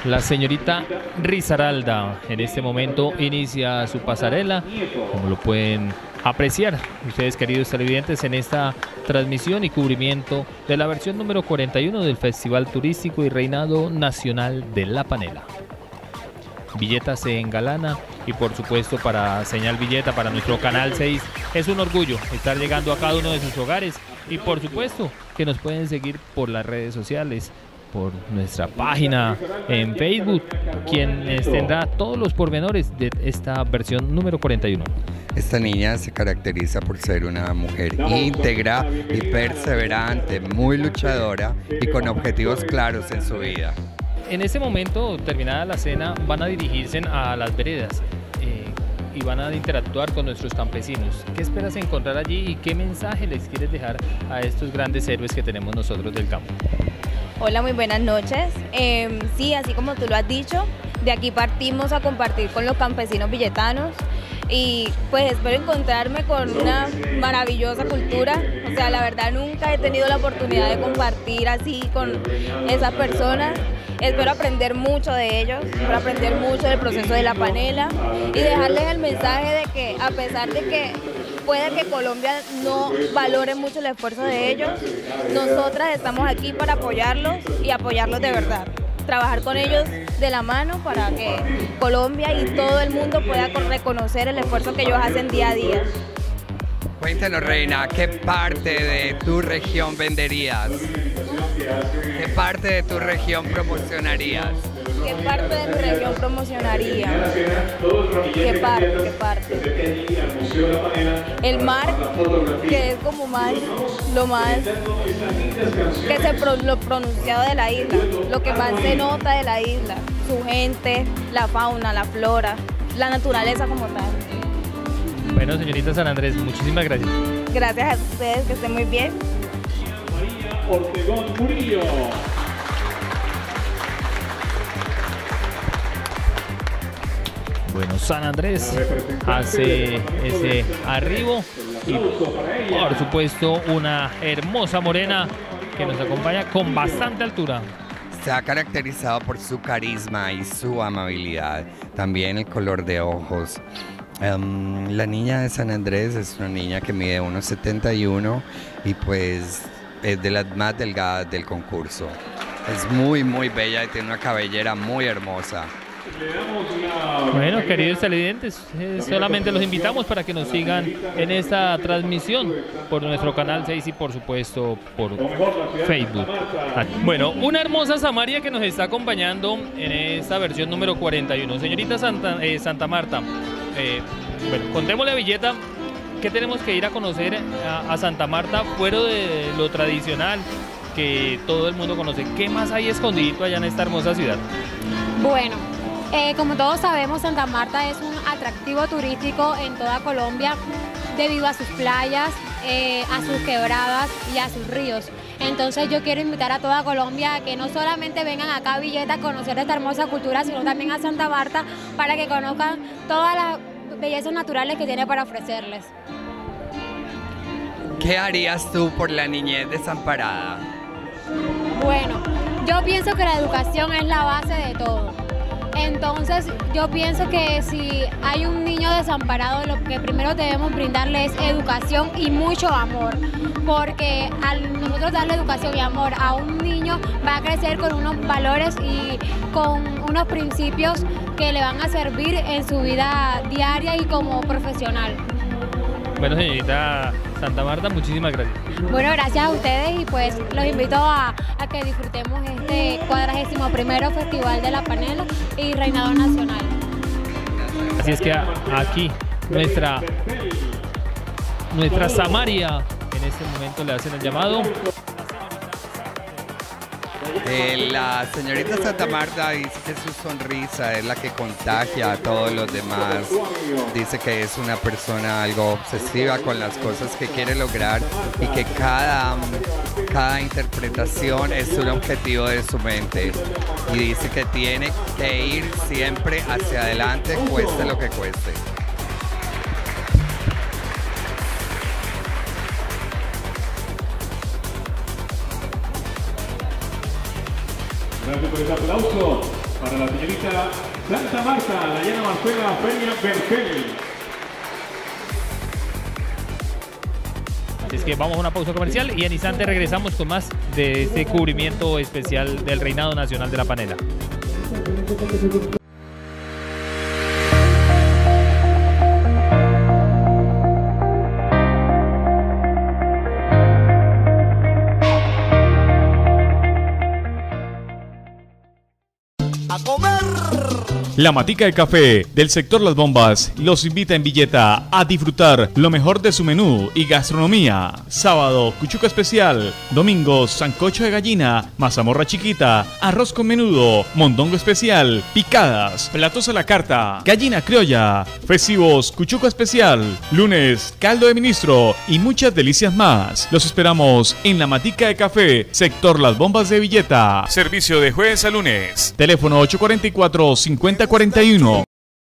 La señorita Risaralda en este momento inicia su pasarela, como lo pueden apreciar ustedes, queridos televidentes, en esta transmisión y cubrimiento de la versión número cuarenta y uno del Festival Turístico y Reinado Nacional de La Panela. Villeta se engalana y por supuesto para Señal Villeta, para nuestro Canal seis, es un orgullo estar llegando a cada uno de sus hogares y por supuesto que nos pueden seguir por las redes sociales, por nuestra página en Facebook, quien tendrá todos los pormenores de esta versión número cuarenta y uno. Esta niña se caracteriza por ser una mujer íntegra y perseverante, muy luchadora y con objetivos claros en su vida. En este momento, terminada la cena, van a dirigirse a las veredas eh, y van a interactuar con nuestros campesinos. ¿Qué esperas encontrar allí y qué mensaje les quieres dejar a estos grandes héroes que tenemos nosotros del campo? Hola, muy buenas noches. Eh, sí, así como tú lo has dicho, de aquí partimos a compartir con los campesinos villetanos y pues espero encontrarme con una maravillosa cultura. O sea, la verdad nunca he tenido la oportunidad de compartir así con esas personas. Espero aprender mucho de ellos, espero aprender mucho del proceso de la panela y dejarles el mensaje de que a pesar de que puede que Colombia no valore mucho el esfuerzo de ellos, nosotras estamos aquí para apoyarlos y apoyarlos de verdad. Trabajar con ellos de la mano para que Colombia y todo el mundo pueda reconocer el esfuerzo que ellos hacen día a día. Cuéntanos, Reina, ¿qué parte de tu región venderías? ¿Qué parte de tu región promocionarías? ¿Qué parte de mi región promocionaría? ¿Qué parte? ¿Qué parte? El mar, que es como más, lo más, que se pro, lo pronunciado de la isla, lo que más se nota de la isla, su gente, la fauna, la flora, la naturaleza como tal. Bueno, señorita San Andrés, muchísimas gracias. Gracias a ustedes, que estén muy bien. María Ortegón Murillo. Bueno, San Andrés hace ese arribo y por supuesto una hermosa morena que nos acompaña con bastante altura. Se ha caracterizado por su carisma y su amabilidad, también el color de ojos. Um, la niña de San Andrés es una niña que mide uno setenta y uno y pues es de las más delgadas del concurso. Es muy muy bella y tiene una cabellera muy hermosa. Bueno, queridos televidentes, eh, solamente los invitamos para que nos sigan en esta transmisión por nuestro Canal seis y por supuesto por Facebook. Bueno, una hermosa Samaria que nos está acompañando en esta versión número cuarenta y uno. Señorita Santa, eh, Santa Marta, eh, bueno, contémosle a Villeta que tenemos que ir a conocer a, a Santa Marta fuera de lo tradicional que todo el mundo conoce. ¿Qué más hay escondidito allá en esta hermosa ciudad? Bueno, Eh, como todos sabemos, Santa Marta es un atractivo turístico en toda Colombia debido a sus playas, eh, a sus quebradas y a sus ríos. Entonces yo quiero invitar a toda Colombia a que no solamente vengan acá a Villeta a conocer esta hermosa cultura, sino también a Santa Marta para que conozcan todas las bellezas naturales que tiene para ofrecerles. ¿Qué harías tú por la niñez desamparada? Bueno, yo pienso que la educación es la base de todo. Entonces yo pienso que si hay un niño desamparado, lo que primero debemos brindarle es educación y mucho amor, porque al nosotros darle educación y amor a un niño va a crecer con unos valores y con unos principios que le van a servir en su vida diaria y como profesional. Bueno, señorita Santa Marta, muchísimas gracias. Bueno, gracias a ustedes y pues los invito a, a que disfrutemos este cuadragésimo primero Festival de la Panela y Reinado Nacional. Así es que aquí nuestra, nuestra Samaria en este momento le hacen el llamado. Eh, la señorita Santa Marta dice que su sonrisa es la que contagia a todos los demás. Dice que es una persona algo obsesiva con las cosas que quiere lograr y que cada, cada interpretación es un objetivo de su mente. Y dice que tiene que ir siempre hacia adelante, cueste lo que cueste. Gracias por ese aplauso para la señorita Santa Marta, Dayana Marcela Peña Bergel. Así es que vamos a una pausa comercial y en instante regresamos con más de este cubrimiento especial del Reinado Nacional de la Panela. A comer. La Matica de Café del sector Las Bombas los invita en Villeta a disfrutar lo mejor de su menú y gastronomía. Sábado, cuchuca especial. Domingo, sancocho de gallina, mazamorra chiquita, arroz con menudo, mondongo especial, picadas, platos a la carta, gallina criolla. Festivos, cuchuca especial. Lunes, caldo de ministro y muchas delicias más. Los esperamos en La Matica de Café, sector Las Bombas de Villeta. Servicio de jueves a lunes. Teléfono ocho cuatro cuatro, cinco cero cuarenta y uno.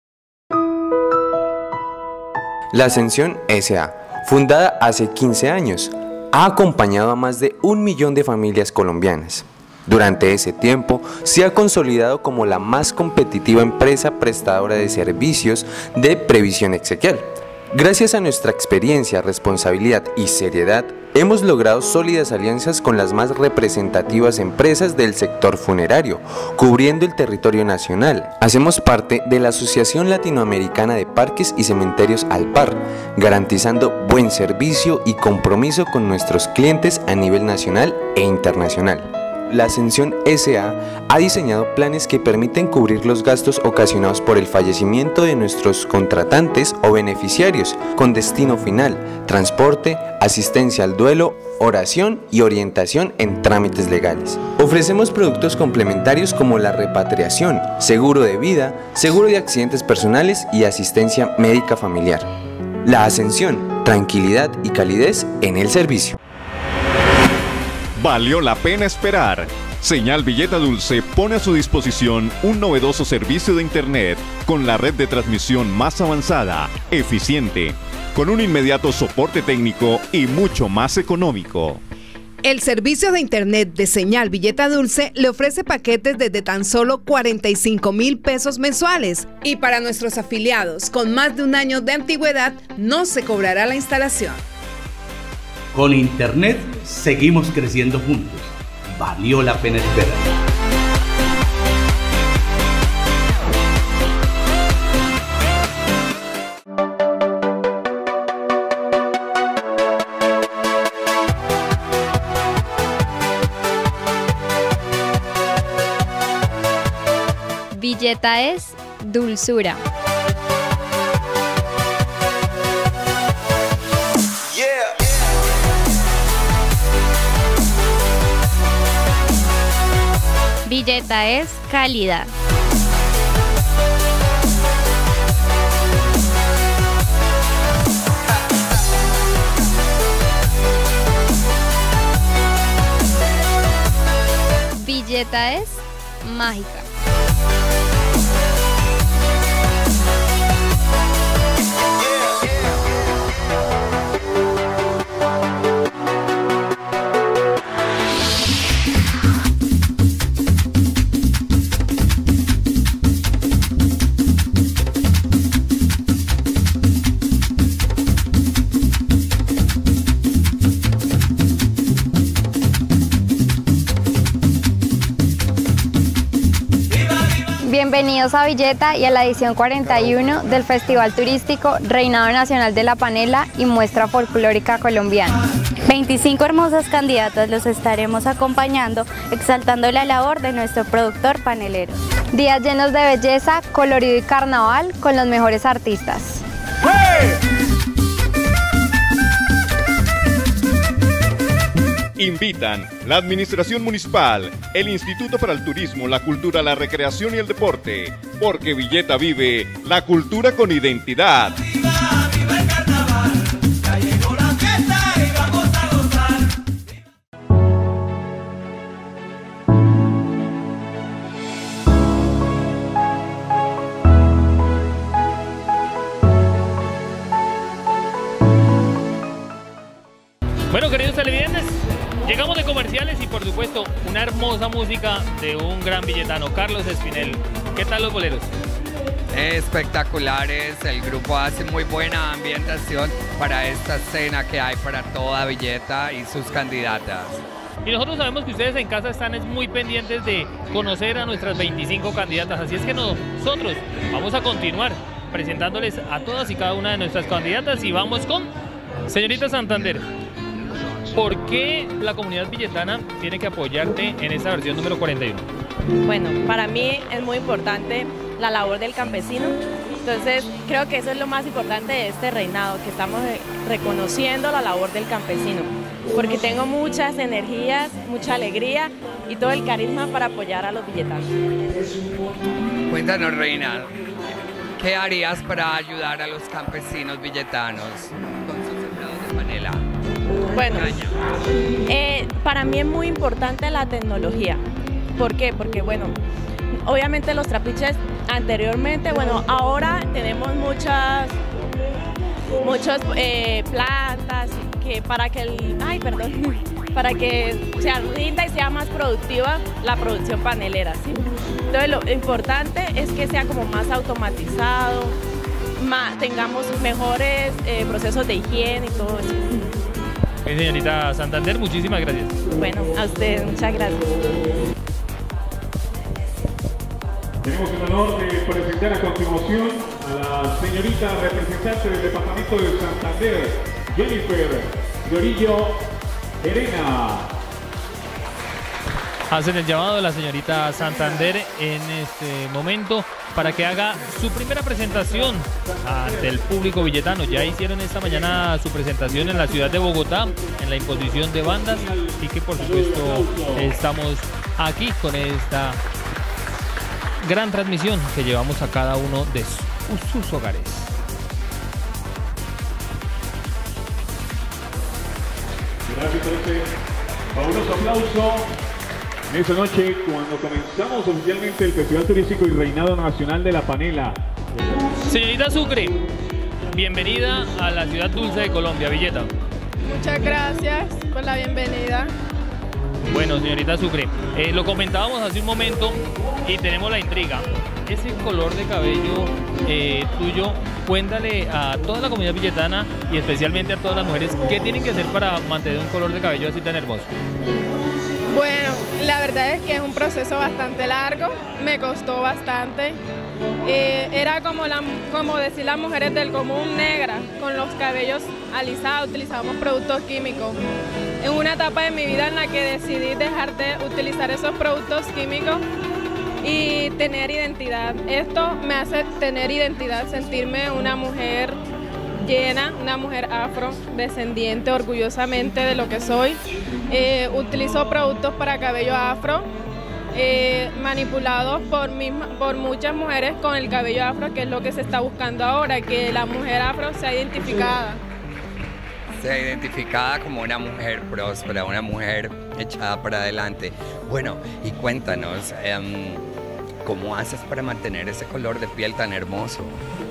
La Ascensión S A, fundada hace quince años, ha acompañado a más de un millón de familias colombianas. Durante ese tiempo, se ha consolidado como la más competitiva empresa prestadora de servicios de previsión exequial. Gracias a nuestra experiencia, responsabilidad y seriedad, hemos logrado sólidas alianzas con las más representativas empresas del sector funerario, cubriendo el territorio nacional. Hacemos parte de la Asociación Latinoamericana de Parques y Cementerios ALPAR, garantizando buen servicio y compromiso con nuestros clientes a nivel nacional e internacional. La Ascensión S A ha diseñado planes que permiten cubrir los gastos ocasionados por el fallecimiento de nuestros contratantes o beneficiarios, con destino final, transporte, asistencia al duelo, oración y orientación en trámites legales. Ofrecemos productos complementarios como la repatriación, seguro de vida, seguro de accidentes personales y asistencia médica familiar. La Ascensión, tranquilidad y calidez en el servicio. Valió la pena esperar. Señal Villeta Dulce pone a su disposición un novedoso servicio de Internet con la red de transmisión más avanzada, eficiente, con un inmediato soporte técnico y mucho más económico. El servicio de Internet de Señal Villeta Dulce le ofrece paquetes desde tan solo cuarenta y cinco mil pesos mensuales. Y para nuestros afiliados con más de un año de antigüedad no se cobrará la instalación. Con Internet seguimos creciendo juntos. Valió la pena esperar. Villeta es dulzura. Villeta es calidad. Villeta es mágica. Bienvenidos a Villeta y a la edición cuarenta y uno del Festival Turístico Reinado Nacional de la Panela y Muestra Folclórica Colombiana. veinticinco hermosas candidatas los estaremos acompañando, exaltando la labor de nuestro productor panelero. Días llenos de belleza, colorido y carnaval con los mejores artistas. ¡Hey! Invitan la Administración Municipal, el Instituto para el Turismo, la Cultura, la Recreación y el Deporte, porque Villeta vive la cultura con identidad. ¡Viva, viva el carnaval! Ya llegó la fiesta y vamos a gozar. Bueno, queridos televidentes, Llegamos de comerciales y por supuesto una hermosa música de un gran villetano, Carlos Espinel. ¿Qué tal los boleros? Espectaculares, el grupo hace muy buena ambientación para esta escena que hay para toda Villeta y sus candidatas. Y nosotros sabemos que ustedes en casa están es muy pendientes de conocer a nuestras veinticinco candidatas, así es que nosotros vamos a continuar presentándoles a todas y cada una de nuestras candidatas y vamos con señorita Santander. ¿Por qué la comunidad villetana tiene que apoyarte en esta versión número cuarenta y uno? Bueno, para mí es muy importante la labor del campesino, entonces creo que eso es lo más importante de este reinado, que estamos reconociendo la labor del campesino, porque tengo muchas energías, mucha alegría y todo el carisma para apoyar a los villetanos. Cuéntanos, Reina, ¿qué harías para ayudar a los campesinos villetanos con sus sembrados de panela? Bueno, eh, para mí es muy importante la tecnología. ¿Por qué? Porque, bueno, obviamente los trapiches anteriormente, bueno, ahora tenemos muchas, muchas eh, plantas que para que el, ay, perdón, para que se rinda y sea más productiva la producción panelera, ¿sí? Entonces lo importante es que sea como más automatizado, más, tengamos mejores eh, procesos de higiene y todo eso. Sí, señorita Santander, muchísimas gracias. Bueno, a ustedes, muchas gracias. Tenemos el honor de presentar a continuación a la señorita representante del departamento de Santander, Jennifer Florillo Herena. Hacen el llamado de la señorita Santander en este momento para que haga su primera presentación ante el público villetano. Ya hicieron esta mañana su presentación en la ciudad de Bogotá, en la imposición de bandas, y que por supuesto estamos aquí con esta gran transmisión que llevamos a cada uno de sus, sus hogares. Gracias por este fabuloso aplauso. En esta noche, cuando comenzamos oficialmente el Festival Turístico y Reinado Nacional de la Panela. Señorita Sucre, bienvenida a la ciudad dulce de Colombia, Villeta. Muchas gracias por la bienvenida. Bueno, señorita Sucre, eh, lo comentábamos hace un momento y tenemos la intriga. Ese color de cabello eh, tuyo, cuéntale a toda la comunidad villetana y especialmente a todas las mujeres qué tienen que hacer para mantener un color de cabello así tan hermoso. Bueno, la verdad es que es un proceso bastante largo, me costó bastante. Eh, era como, la, como decir las mujeres del común, negra, con los cabellos alisados, utilizábamos productos químicos. En una etapa de mi vida en la que decidí dejar de utilizar esos productos químicos y tener identidad. Esto me hace tener identidad, sentirme una mujer llena, una mujer afrodescendiente, orgullosamente de lo que soy. Eh, utilizo productos para cabello afro, eh, manipulados por, misma, por muchas mujeres con el cabello afro, que es lo que se está buscando ahora, que la mujer afro sea identificada. Sea identificada como una mujer próspera, una mujer echada para adelante. Bueno, y cuéntanos, um, ¿cómo haces para mantener ese color de piel tan hermoso?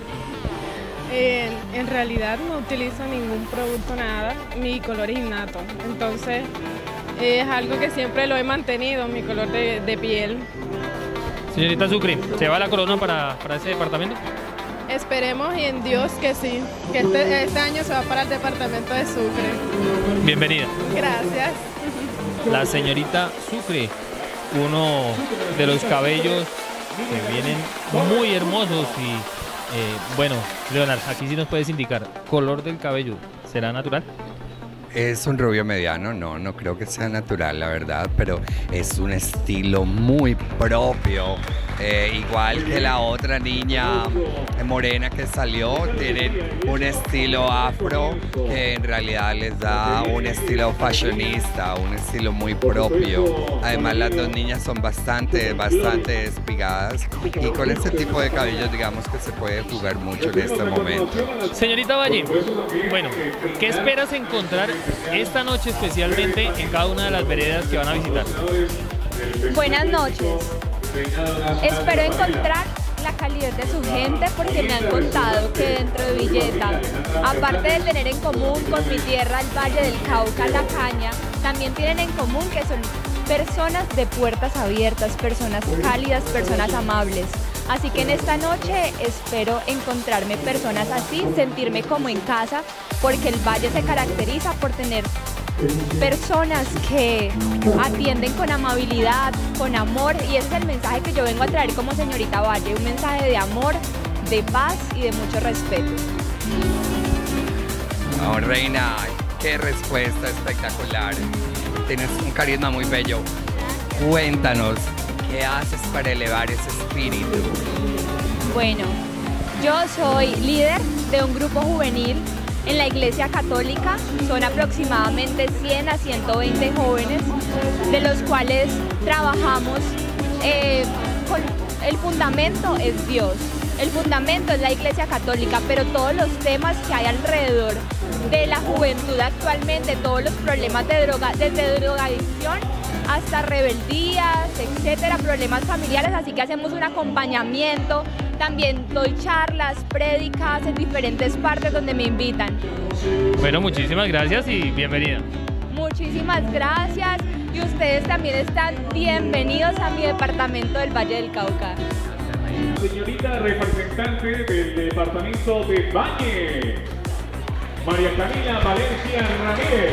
Eh, en realidad no utilizo ningún producto, nada, mi color es innato, entonces eh, es algo que siempre lo he mantenido, mi color de, de piel. Señorita Sucre, ¿se va la corona para, para ese departamento? Esperemos y en Dios que sí, que este, este año se va para el departamento de Sucre. Bienvenida. Gracias. La señorita Sucre, uno de los cabellos que vienen muy hermosos y eh, bueno, Leonard, aquí sí nos puedes indicar, color del cabello, ¿será natural? Es un rubio mediano, no, no creo que sea natural, la verdad, pero es un estilo muy propio. Eh, igual que la otra niña morena que salió, tienen un estilo afro que en realidad les da un estilo fashionista, un estilo muy propio. Además las dos niñas son bastante, bastante espigadas y con este tipo de cabellos digamos que se puede jugar mucho en este momento. Señorita Valle, bueno, ¿qué esperas encontrar esta noche especialmente en cada una de las veredas que van a visitar? Buenas noches. Espero encontrar la calidez de su gente, porque me han contado que dentro de Villeta, aparte de tener en común con mi tierra, el Valle del Cauca, La Caña, también tienen en común que son personas de puertas abiertas, personas cálidas, personas amables. Así que en esta noche espero encontrarme personas así, sentirme como en casa, porque el Valle se caracteriza por tener personas que atienden con amabilidad, con amor, y ese es el mensaje que yo vengo a traer como señorita Valle, un mensaje de amor, de paz y de mucho respeto. Oh, Reina, qué respuesta espectacular. Tienes un carisma muy bello. Cuéntanos, ¿qué haces para elevar ese espíritu? Bueno, yo soy líder de un grupo juvenil en la Iglesia Católica. Son aproximadamente cien a ciento veinte jóvenes, de los cuales trabajamos eh, con el fundamento es Dios. El fundamento es la Iglesia Católica, pero todos los temas que hay alrededor de la juventud actualmente, todos los problemas de droga, desde drogadicción hasta rebeldías, etcétera, problemas familiares, así que hacemos un acompañamiento. También doy charlas, prédicas en diferentes partes donde me invitan. Bueno, muchísimas gracias y bienvenida. Muchísimas gracias, y ustedes también están bienvenidos a mi departamento del Valle del Cauca. Señorita representante del departamento de Valle, María Camila Valencia Ramírez.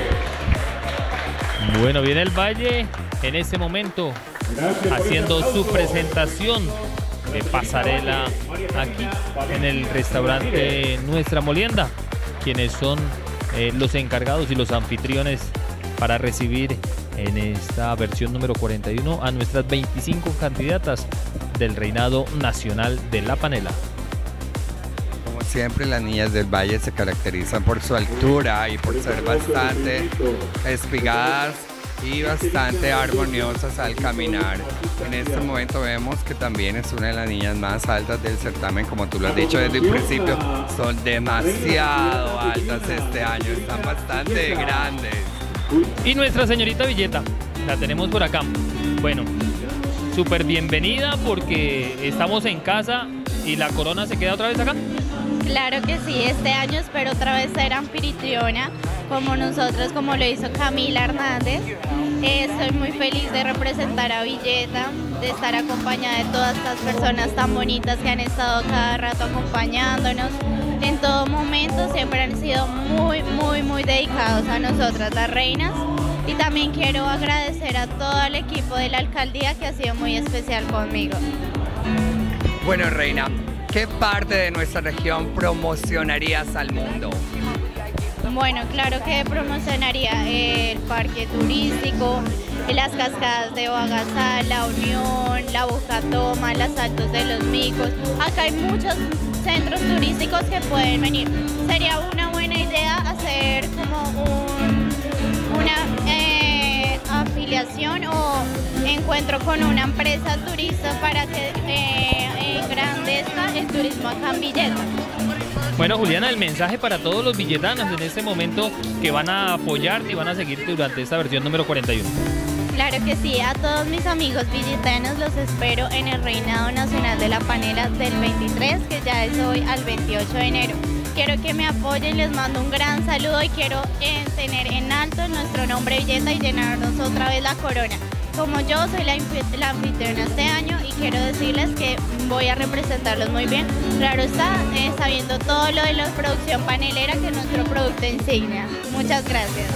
Bueno, viene el Valle en este momento haciendo su presentación de pasarela aquí en el restaurante Nuestra Molienda, quienes son eh, los encargados y los anfitriones para recibir en esta versión número cuarenta y uno a nuestras veinticinco candidatas del Reinado Nacional de la Panela. Como siempre, las niñas del Valle se caracterizan por su altura y por ser bastante espigadas y bastante armoniosas al caminar. En este momento vemos que también es una de las niñas más altas del certamen, como tú lo has dicho desde el principio, son demasiado altas este año, están bastante grandes. Y nuestra señorita Villeta, la tenemos por acá. Bueno, súper bienvenida porque estamos en casa y la corona se queda otra vez acá. Claro que sí, este año espero otra vez ser anfitriona como nosotros, como lo hizo Camila Hernández. Eh, estoy muy feliz de representar a Villeta, de estar acompañada de todas estas personas tan bonitas que han estado cada rato acompañándonos. En todo momento siempre han sido muy, muy, muy dedicados a nosotras, las reinas. Y también quiero agradecer a todo el equipo de la alcaldía que ha sido muy especial conmigo. Bueno, Reina, ¿qué parte de nuestra región promocionarías al mundo? Bueno, claro que promocionaría el parque turístico, las cascadas de Bogaza, La Unión, la Bocatoma, las Altos de los Micos. Acá hay muchos centros turísticos que pueden venir. Sería una buena idea hacer como un, una eh, afiliación o encuentro con una empresa turista para que eh, engrandezca el turismo acá en Villeta. Bueno, Juliana, el mensaje para todos los villetanos en este momento que van a apoyarte y van a seguirte durante esta versión número cuarenta y uno. Claro que sí, a todos mis amigos villetanos los espero en el Reinado Nacional de la Panela del veintitrés, que ya es hoy al veintiocho de enero. Quiero que me apoyen, les mando un gran saludo y quiero eh, tener en alto nuestro nombre Villeta y llenarnos otra vez la corona. Como yo soy la, la anfitriona este año y quiero decirles que voy a representarlos muy bien. Claro está, eh, sabiendo todo lo de la producción panelera, que es nuestro producto insignia. Muchas gracias.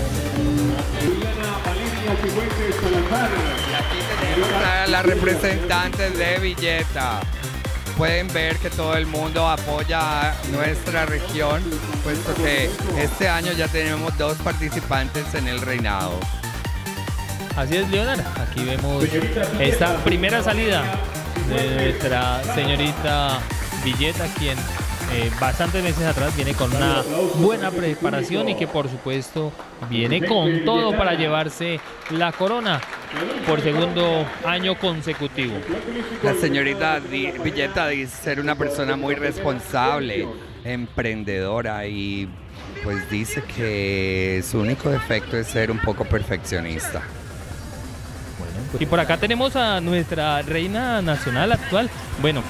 Y aquí tenemos a las representantes de Villeta. Pueden ver que todo el mundo apoya a nuestra región, puesto que este año ya tenemos dos participantes en el reinado. Así es, Leonardo. Aquí vemos esta primera salida de nuestra señorita Villeta, quien eh, bastantes meses atrás viene con una buena preparación y que por supuesto viene con todo para llevarse la corona por segundo año consecutivo. La señorita Villeta dice ser una persona muy responsable, emprendedora, y pues dice que su único defecto es ser un poco perfeccionista. Y por acá tenemos a nuestra reina nacional actual. Bueno,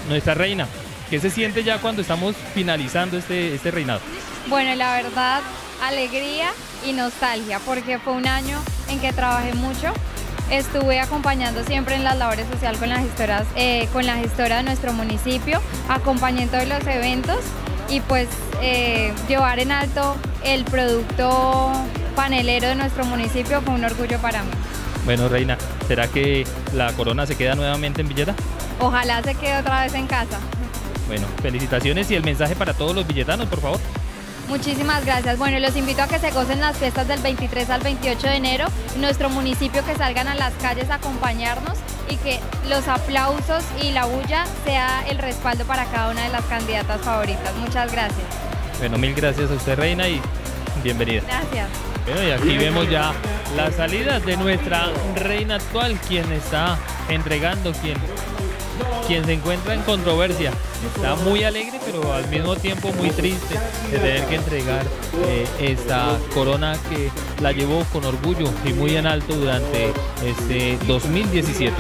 nuestra reina, ¿qué se siente ya cuando estamos finalizando este, este reinado? Bueno, la verdad, alegría y nostalgia, porque fue un año en que trabajé mucho. Estuve acompañando siempre en las labores sociales con las gestoras, eh, con la gestora de nuestro municipio, acompañé en todos los eventos y pues eh, llevar en alto el producto panelero de nuestro municipio fue un orgullo para mí. Bueno, reina, ¿será que la corona se queda nuevamente en Villeta? Ojalá se quede otra vez en casa. Bueno, felicitaciones y el mensaje para todos los villetanos, por favor. Muchísimas gracias. Bueno, los invito a que se gocen las fiestas del veintitrés al veintiocho de enero, en nuestro municipio, que salgan a las calles a acompañarnos y que los aplausos y la bulla sea el respaldo para cada una de las candidatas favoritas. Muchas gracias. Bueno, mil gracias a usted, reina, y bienvenida. Gracias. Bueno, y aquí vemos ya las salidas de nuestra reina actual, quien está entregando, quien, quien se encuentra en controversia. Está muy alegre, pero al mismo tiempo muy triste de tener que entregar eh, esta corona que la llevó con orgullo y muy en alto durante este dos mil diecisiete.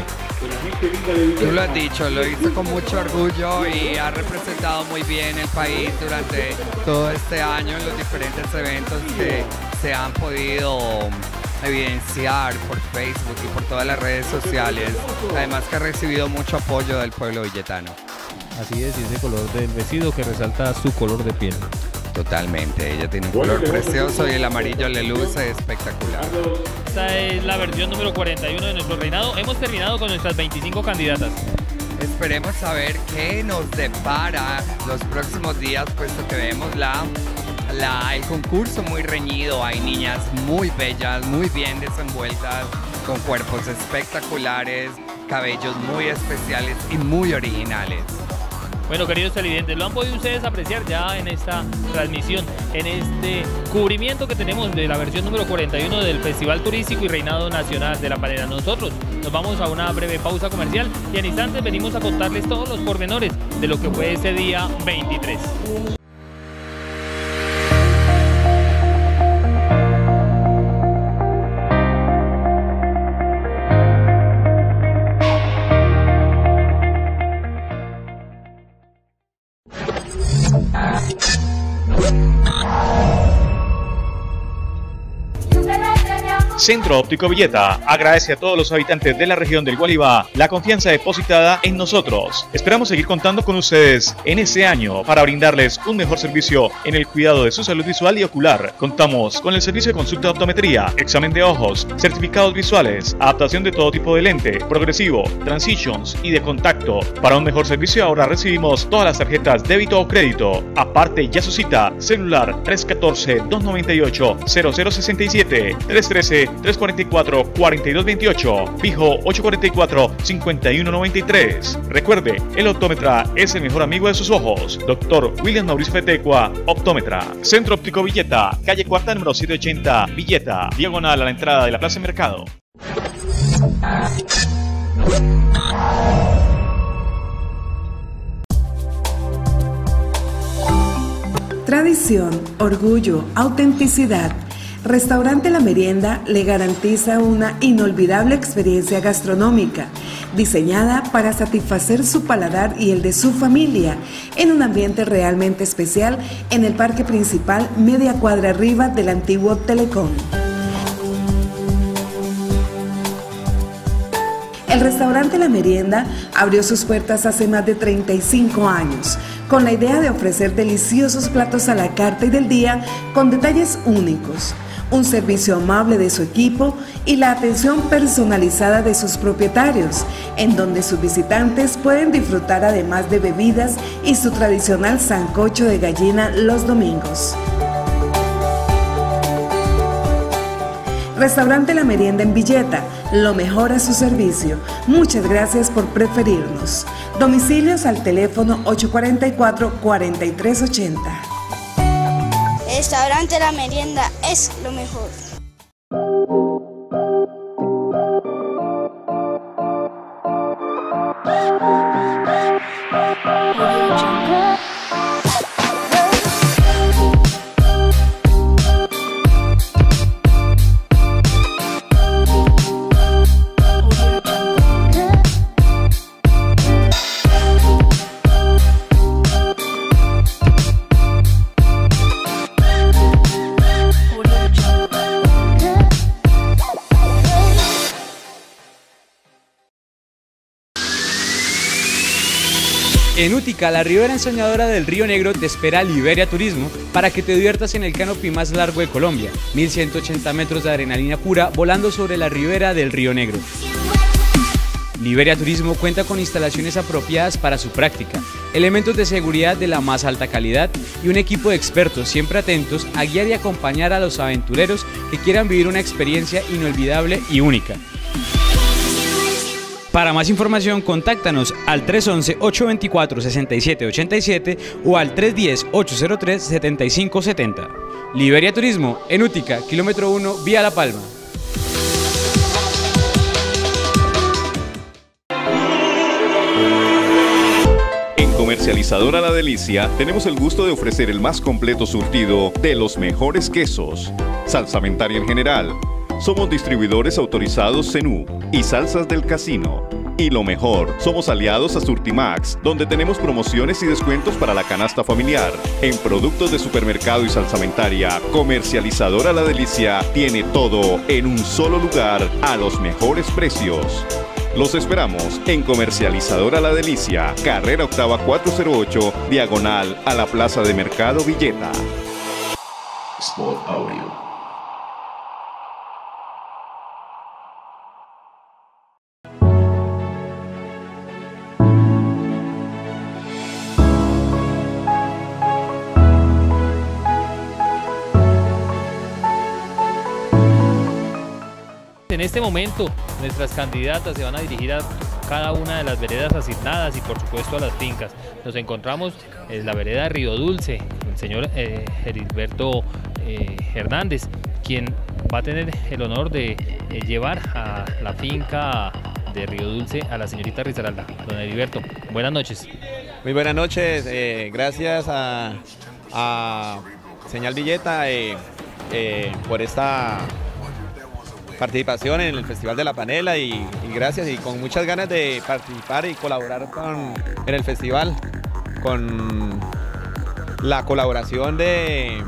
Tú lo has dicho, lo hizo con mucho orgullo y ha representado muy bien el país durante todo este año en los diferentes eventos que se han podido evidenciar por Facebook y por todas las redes sociales. Además que ha recibido mucho apoyo del pueblo villetano. Así es, y ese color del vestido que resalta su color de piel. Totalmente, ella tiene un color precioso y el amarillo le luce espectacular. Esta es la versión número cuarenta y uno de nuestro reinado. Hemos terminado con nuestras veinticinco candidatas. Esperemos saber qué nos depara los próximos días, puesto que vemos la, la, el concurso muy reñido. Hay niñas muy bellas, muy bien desenvueltas, con cuerpos espectaculares, cabellos muy especiales y muy originales. Bueno, queridos televidentes, lo han podido ustedes apreciar ya en esta transmisión, en este cubrimiento que tenemos de la versión número cuarenta y uno del Festival Turístico y Reinado Nacional de la Panera. Nosotros nos vamos a una breve pausa comercial y en instantes venimos a contarles todos los pormenores de lo que fue ese día veintitrés. Centro Óptico Villeta agradece a todos los habitantes de la región del Gualibá la confianza depositada en nosotros. Esperamos seguir contando con ustedes en este año para brindarles un mejor servicio en el cuidado de su salud visual y ocular. Contamos con el servicio de consulta de optometría, examen de ojos, certificados visuales, adaptación de todo tipo de lente, progresivo, transitions y de contacto. Para un mejor servicio ahora recibimos todas las tarjetas débito o crédito. Aparte ya su cita, celular tres uno cuatro, dos nueve ocho, cero cero seis siete, tres uno tres, tres cuatro cuatro, cuatro dos dos ocho, fijo ocho cuatro cuatro, cinco uno nueve tres. Recuerde, el optómetra es el mejor amigo de sus ojos. Doctor William Mauricio Fetecua, optómetra. Centro Óptico Villeta, calle Cuarta, número setecientos ochenta, Villeta, diagonal a la entrada de la Plaza Mercado. Tradición, orgullo, autenticidad. Restaurante La Merienda le garantiza una inolvidable experiencia gastronómica, diseñada para satisfacer su paladar y el de su familia, en un ambiente realmente especial en el parque principal, media cuadra arriba del antiguo Telecom. El restaurante La Merienda abrió sus puertas hace más de treinta y cinco años, con la idea de ofrecer deliciosos platos a la carta y del día con detalles únicos, un servicio amable de su equipo y la atención personalizada de sus propietarios, en donde sus visitantes pueden disfrutar además de bebidas y su tradicional sancocho de gallina los domingos. Restaurante La Merienda en Villeta, lo mejor a su servicio. Muchas gracias por preferirnos. Domicilios al teléfono ocho cuatro cuatro, cuatro tres ocho cero. Restaurante La Merienda es lo mejor. En Útica, la ribera ensoñadora del Río Negro, te espera Liberia Turismo para que te diviertas en el canopy más largo de Colombia, mil ciento ochenta metros de adrenalina pura volando sobre la ribera del Río Negro. Liberia Turismo cuenta con instalaciones apropiadas para su práctica, elementos de seguridad de la más alta calidad y un equipo de expertos siempre atentos a guiar y acompañar a los aventureros que quieran vivir una experiencia inolvidable y única. Para más información, contáctanos al tres once, ocho veinticuatro, sesenta y siete ochenta y siete o al tres diez, ocho cero tres, setenta y cinco setenta. Liberia Turismo, en Útica, kilómetro uno, vía La Palma. En Comercializadora La Delicia tenemos el gusto de ofrecer el más completo surtido de los mejores quesos, salsamentaria en general. Somos distribuidores autorizados Zenú y Salsas del Casino. Y lo mejor, somos aliados a Surtimax, donde tenemos promociones y descuentos para la canasta familiar. En productos de supermercado y salsamentaria, Comercializadora La Delicia tiene todo en un solo lugar a los mejores precios. Los esperamos en Comercializadora La Delicia, carrera octava cuatrocientos ocho, diagonal a la Plaza de Mercado Villeta. Spot Audio. En este momento, nuestras candidatas se van a dirigir a cada una de las veredas asignadas y por supuesto a las fincas. Nos encontramos en la vereda Río Dulce, el señor eh, Heriberto eh, Hernández, quien va a tener el honor de eh, llevar a la finca de Río Dulce a la señorita Risaralda. Don Heriberto, buenas noches. Muy buenas noches, eh, gracias a, a Señal Villeta eh, eh, por esta participación en el Festival de la Panela y, y gracias y con muchas ganas de participar y colaborar con, en el festival con la colaboración de,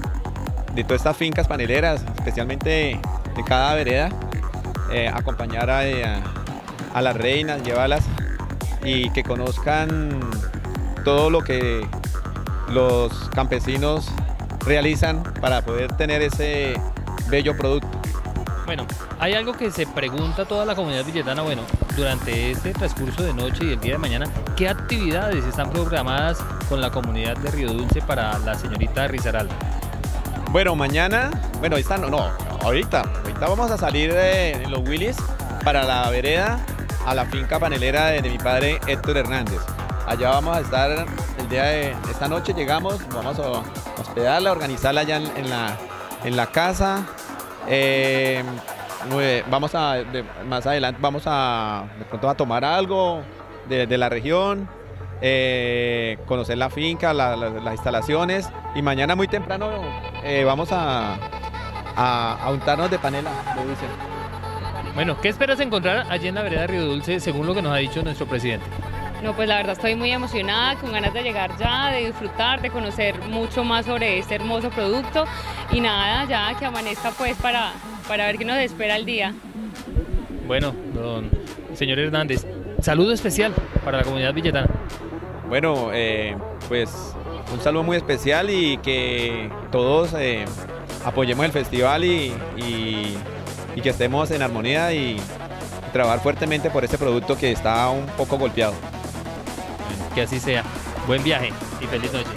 de todas estas fincas paneleras, especialmente de cada vereda, eh, acompañar a, a, a las reinas, llevarlas y que conozcan todo lo que los campesinos realizan para poder tener ese bello producto. Bueno, hay algo que se pregunta toda la comunidad villetana, bueno, durante este transcurso de noche y el día de mañana, ¿qué actividades están programadas con la comunidad de Río Dulce para la señorita Risaralda? Bueno, mañana, bueno, esta no, no, ahorita, ahorita vamos a salir de, de los Willys para la vereda, a la finca panelera de, de mi padre Héctor Hernández. Allá vamos a estar el día de esta noche, llegamos, vamos a hospedarla, organizarla allá en, en, la, en la casa. Eh, vamos a, de, más adelante vamos a, de pronto a tomar algo de, de la región, eh, conocer la finca, la, la, las instalaciones y mañana muy temprano eh, vamos a, a, a untarnos de panela, le dicen. Bueno, ¿qué esperas encontrar allí en la vereda de Río Dulce según lo que nos ha dicho nuestro presidente? No, pues la verdad estoy muy emocionada, con ganas de llegar ya, de disfrutar, de conocer mucho más sobre este hermoso producto y nada, ya que amanezca pues para, para ver qué nos espera el día. Bueno, don señor Hernández, saludo especial para la comunidad villetana. Bueno, eh, pues un saludo muy especial y que todos eh, apoyemos el festival y, y, y que estemos en armonía y trabajar fuertemente por este producto que está un poco golpeado. Que así sea. Buen viaje y feliz noche.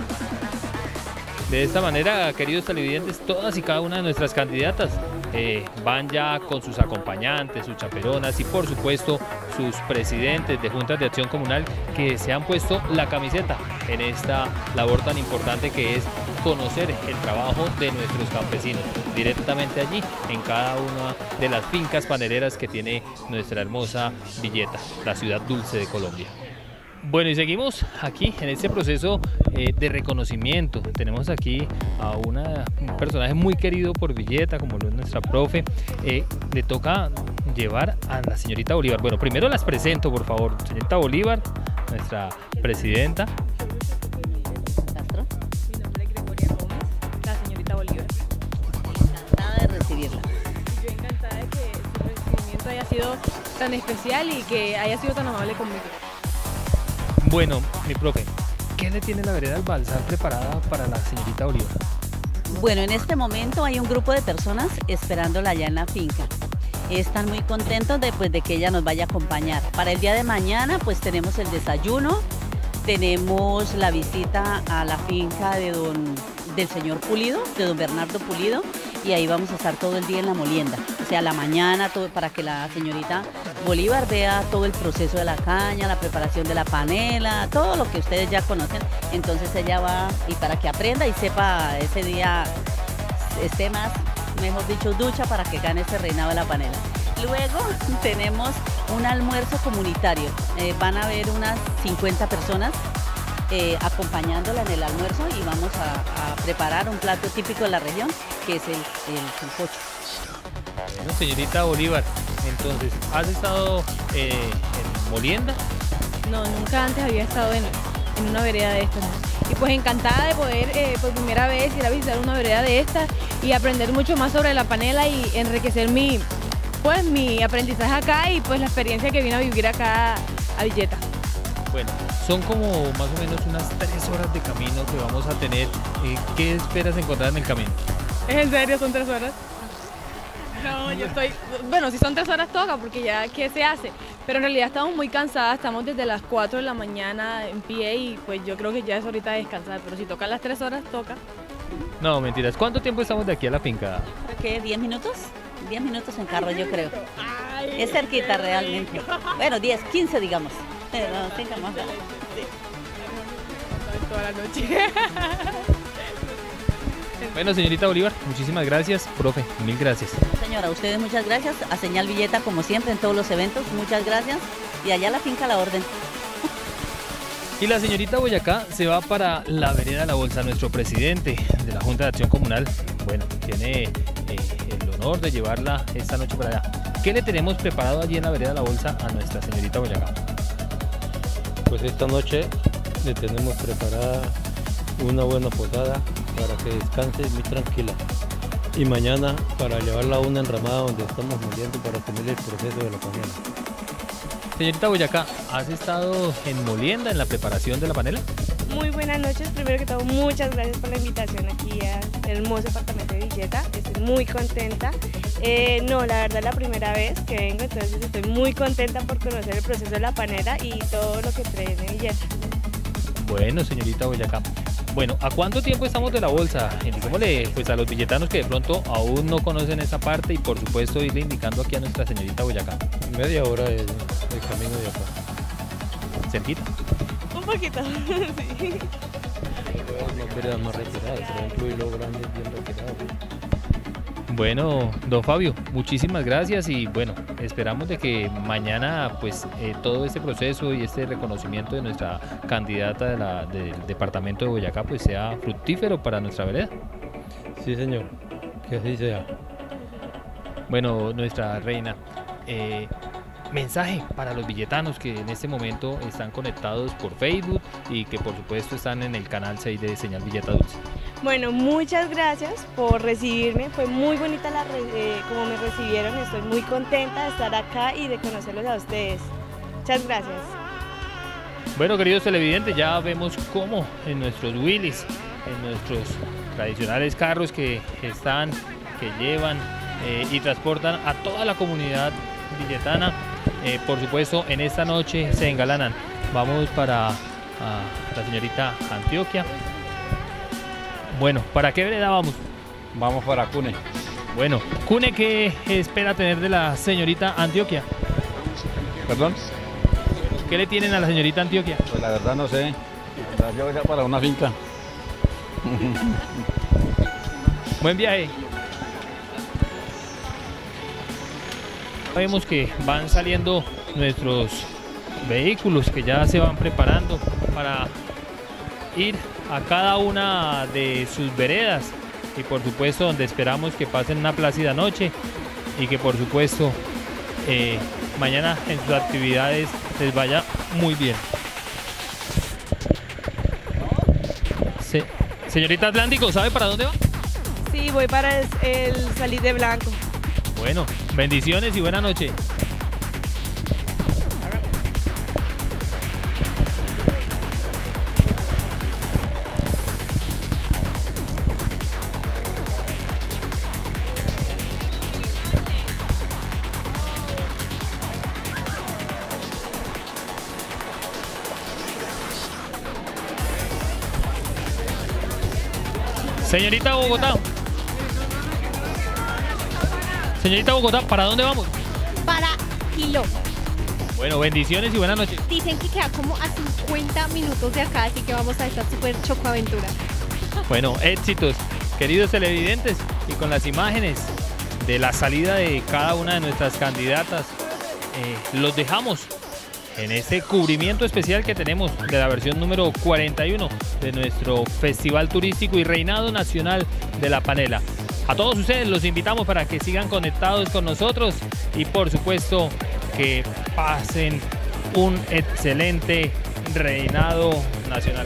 De esta manera, queridos televidentes, todas y cada una de nuestras candidatas eh, van ya con sus acompañantes, sus chaperonas y por supuesto sus presidentes de juntas de acción comunal que se han puesto la camiseta en esta labor tan importante que es conocer el trabajo de nuestros campesinos directamente allí en cada una de las fincas paneleras que tiene nuestra hermosa Villeta, la ciudad dulce de Colombia. Bueno, y seguimos aquí en este proceso eh, de reconocimiento. Tenemos aquí a una, un personaje muy querido por Villeta, como lo es nuestra profe. Eh, le toca llevar a la señorita Bolívar. Bueno, primero las presento, por favor. Señorita Bolívar, nuestra presidenta. Castro. Mi nombre es Gregoria Gómez, la señorita Bolívar. Encantada de recibirla. Yo encantada de que su recibimiento haya sido tan especial y que haya sido tan amable conmigo. Bueno, mi profe, ¿qué le tiene la vereda del Balsar preparada para la señorita Bolívar? Bueno, en este momento hay un grupo de personas esperándola allá en la finca. Están muy contentos de, pues, de que ella nos vaya a acompañar. Para el día de mañana pues tenemos el desayuno, tenemos la visita a la finca de don, del señor Pulido, de don Bernardo Pulido, y ahí vamos a estar todo el día en la molienda, o sea, la mañana, todo, para que la señorita Bolívar vea todo el proceso de la caña, la preparación de la panela, todo lo que ustedes ya conocen. Entonces ella va, y para que aprenda y sepa ese día, esté más, mejor dicho, ducha para que gane ese reinado de la panela. Luego tenemos un almuerzo comunitario, eh, van a haber unas cincuenta personas eh, acompañándola en el almuerzo, y vamos a, a preparar un plato típico de la región, que es el, el sancocho. Bueno, señorita Bolívar, entonces, ¿has estado eh, en molienda? No, nunca antes había estado en, en una vereda de estas, ¿no? Y pues encantada de poder eh, por primera vez ir a visitar una vereda de estas y aprender mucho más sobre la panela y enriquecer mi, pues, mi aprendizaje acá y pues la experiencia que vine a vivir acá a Villeta. Bueno, son como más o menos unas tres horas de camino que vamos a tener. Eh, ¿Qué esperas encontrar en el camino? ¿Es en serio? ¿Son tres horas? No, yo estoy... Bueno, si son tres horas toca, porque ya, ¿qué se hace? Pero en realidad estamos muy cansadas, estamos desde las cuatro de la mañana en pie y pues yo creo que ya es ahorita de descansar, pero si tocan las tres horas, toca. No, mentiras. ¿Cuánto tiempo estamos de aquí a la finca? ¿Qué? ¿diez minutos? diez minutos en carro, yo creo. Es cerquita realmente. Bueno, diez, quince digamos. Pero no, tenga más. Sí. Toda la noche. Bueno, señorita Bolívar, muchísimas gracias. Profe, mil gracias. Señora, a ustedes muchas gracias. A Señal Villeta, como siempre, en todos los eventos, muchas gracias. Y allá a la finca La Orden. Y la señorita Boyacá se va para la vereda de la Bolsa. Nuestro presidente de la Junta de Acción Comunal, bueno, tiene eh, el honor de llevarla esta noche para allá. ¿Qué le tenemos preparado allí en la vereda de la Bolsa a nuestra señorita Boyacá? Pues esta noche le tenemos preparada una buena posada para que descanse muy tranquila, y mañana para llevarla a una enramada donde estamos moliendo para tener el proceso de la panela. Señorita Boyacá, ¿has estado en molienda en la preparación de la panela? Muy buenas noches, primero que todo muchas gracias por la invitación aquí al hermoso departamento de Villeta, estoy muy contenta. Eh, no, la verdad es la primera vez que vengo, entonces estoy muy contenta por conocer el proceso de la panela y todo lo que trae en Villeta. Bueno, señorita Boyacá. Bueno, ¿a cuánto tiempo estamos de la bolsa? Indicémosle pues a los villetanos que de pronto aún no conocen esa parte y por supuesto irle indicando aquí a nuestra señorita Boyacá. Media hora de, de camino de acá. ¿Cerquita? Un poquito, sí. Unas veredas más retiradas, por ejemplo, y luego grandes bien retirados. Bueno, don Fabio, muchísimas gracias y bueno, esperamos de que mañana pues eh, todo este proceso y este reconocimiento de nuestra candidata de la, del departamento de Boyacá pues sea fructífero para nuestra vereda. Sí, señor, que así sea. Bueno, nuestra reina, eh, mensaje para los villetanos que en este momento están conectados por Facebook y que por supuesto están en el canal seis de Señal Villeta Dulce. Bueno, muchas gracias por recibirme, fue muy bonita la eh, como me recibieron, estoy muy contenta de estar acá y de conocerlos a ustedes. Muchas gracias. Bueno, queridos televidentes, ya vemos cómo en nuestros Willys, en nuestros tradicionales carros que están, que llevan eh, y transportan a toda la comunidad villetana, eh, por supuesto en esta noche se engalanan. Vamos para a, la señorita Antioquia. Bueno, ¿para qué vereda vamos? Vamos para Cune. Bueno, Cune, ¿qué espera tener de la señorita Antioquia? ¿Perdón? ¿Qué le tienen a la señorita Antioquia? Pues la verdad no sé, yo voy a para una finca. Buen viaje. Vemos que van saliendo nuestros vehículos que ya se van preparando para ir a cada una de sus veredas y por supuesto donde esperamos que pasen una plácida noche y que por supuesto eh, mañana en sus actividades les vaya muy bien. Se, señorita Atlántico, ¿sabe para dónde va? Sí, voy para el, el Salir de Blanco. Bueno, bendiciones y buena noche. Señorita Bogotá. Señorita Bogotá, ¿para dónde vamos? Para Quiló. Bueno, bendiciones y buenas noches. Dicen que queda como a cincuenta minutos de acá, así que vamos a esta super chocoaventura. Bueno, éxitos, queridos televidentes, y con las imágenes de la salida de cada una de nuestras candidatas, eh, los dejamos en este cubrimiento especial que tenemos de la versión número cuarenta y uno de nuestro Festival Turístico y Reinado Nacional de la Panela. A todos ustedes los invitamos para que sigan conectados con nosotros y por supuesto que pasen un excelente Reinado Nacional.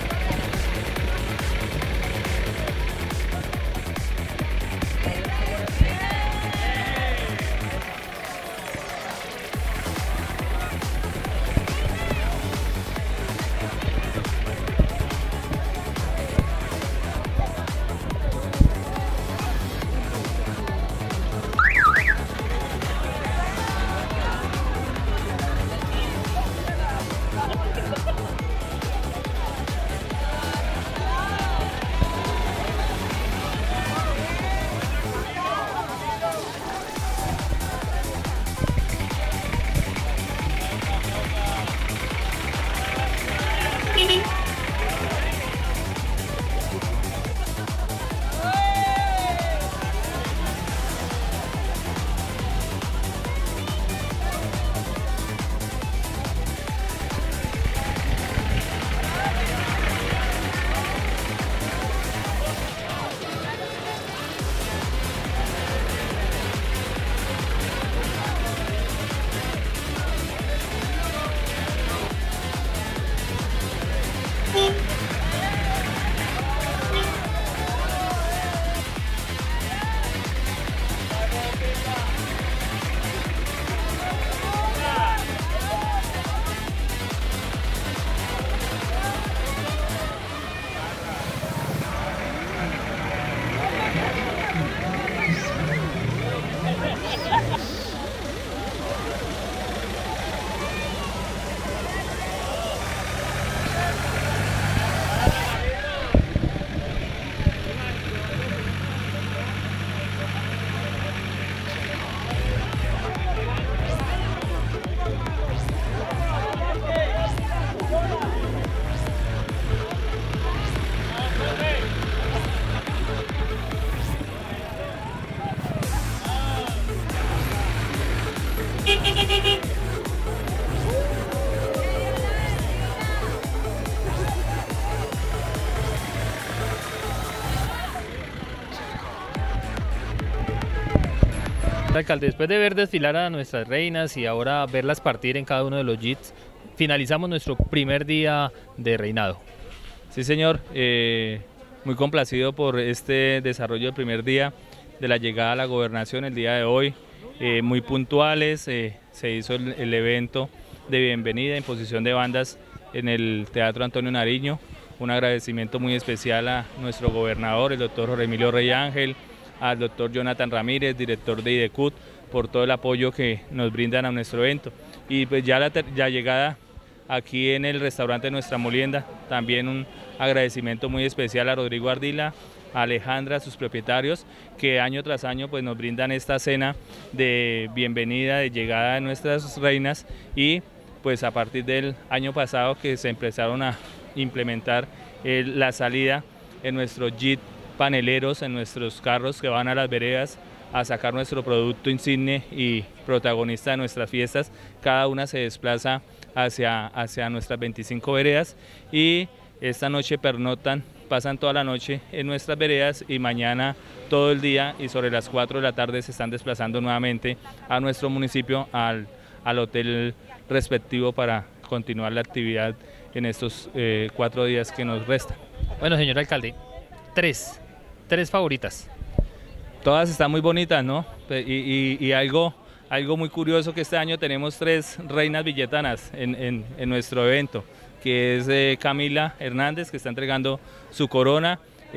Alcalde, después de ver desfilar a nuestras reinas y ahora verlas partir en cada uno de los jeeps, finalizamos nuestro primer día de reinado. Sí, señor, eh, muy complacido por este desarrollo del primer día de la llegada a la gobernación el día de hoy, eh, muy puntuales, eh, se hizo el, el evento de bienvenida, imposición de bandas en el Teatro Antonio Nariño, un agradecimiento muy especial a nuestro gobernador, el doctor Jorge Emilio Rey Ángel, al doctor Jonathan Ramírez, director de IDECUT, por todo el apoyo que nos brindan a nuestro evento. Y pues ya la, la llegada aquí en el restaurante Nuestra Molienda, también un agradecimiento muy especial a Rodrigo Ardila, a Alejandra, a sus propietarios, que año tras año pues nos brindan esta cena de bienvenida, de llegada de nuestras reinas, y pues a partir del año pasado que se empezaron a implementar eh, la salida en nuestros jeep paneleros, en nuestros carros que van a las veredas a sacar nuestro producto insigne y protagonista de nuestras fiestas. Cada una se desplaza hacia, hacia nuestras veinticinco veredas y esta noche pernotan, pasan toda la noche en nuestras veredas y mañana todo el día y sobre las cuatro de la tarde se están desplazando nuevamente a nuestro municipio, al, al hotel respectivo para continuar la actividad en estos eh, cuatro días que nos restan. Bueno, señor alcalde, tres, tres favoritas. Todas están muy bonitas, ¿no? Y, y, y algo, algo muy curioso que este año tenemos tres reinas villetanas en, en, en nuestro evento, que es eh, Camila Hernández, que está entregando su corona,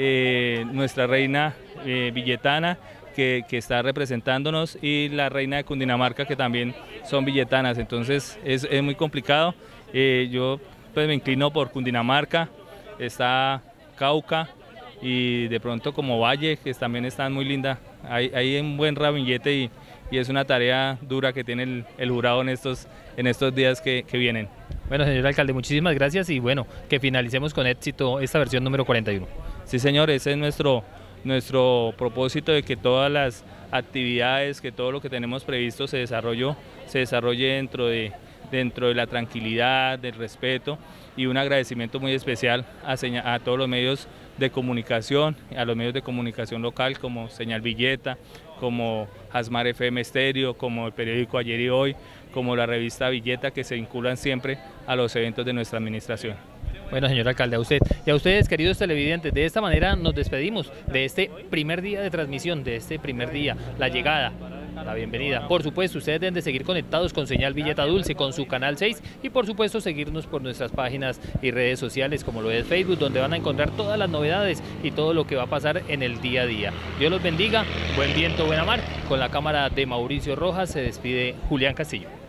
eh, nuestra reina eh, villetana, que, que está representándonos, y la reina de Cundinamarca, que también son villetanas. Entonces es, es muy complicado. Eh, yo pues me inclino por Cundinamarca, está Cauca, y de pronto como Valle, que también están muy lindas. Hay, hay un buen ramillete y, y es una tarea dura que tiene el, el jurado en estos, en estos días que, que vienen. Bueno, señor alcalde, muchísimas gracias y bueno, que finalicemos con éxito esta versión número cuarenta y uno. Sí, señor, ese es nuestro, nuestro propósito, de que todas las actividades, que todo lo que tenemos previsto se desarrolle, se desarrolle dentro de, dentro de la tranquilidad, del respeto, y un agradecimiento muy especial a, a todos los medios de comunicación, a los medios de comunicación local como Señal Villeta, como Asmar F M Estéreo, como el periódico Ayer y Hoy, como la revista Villeta, que se vinculan siempre a los eventos de nuestra administración. Bueno, señor alcalde, a usted y a ustedes, queridos televidentes, de esta manera nos despedimos de este primer día de transmisión, de este primer día, la llegada, la bienvenida. Por supuesto, ustedes deben de seguir conectados con Señal Villeta Dulce, con su canal seis, y por supuesto seguirnos por nuestras páginas y redes sociales como lo es Facebook, donde van a encontrar todas las novedades y todo lo que va a pasar en el día a día. Dios los bendiga, buen viento, buena mar. Con la cámara de Mauricio Rojas se despide Julián Castillo.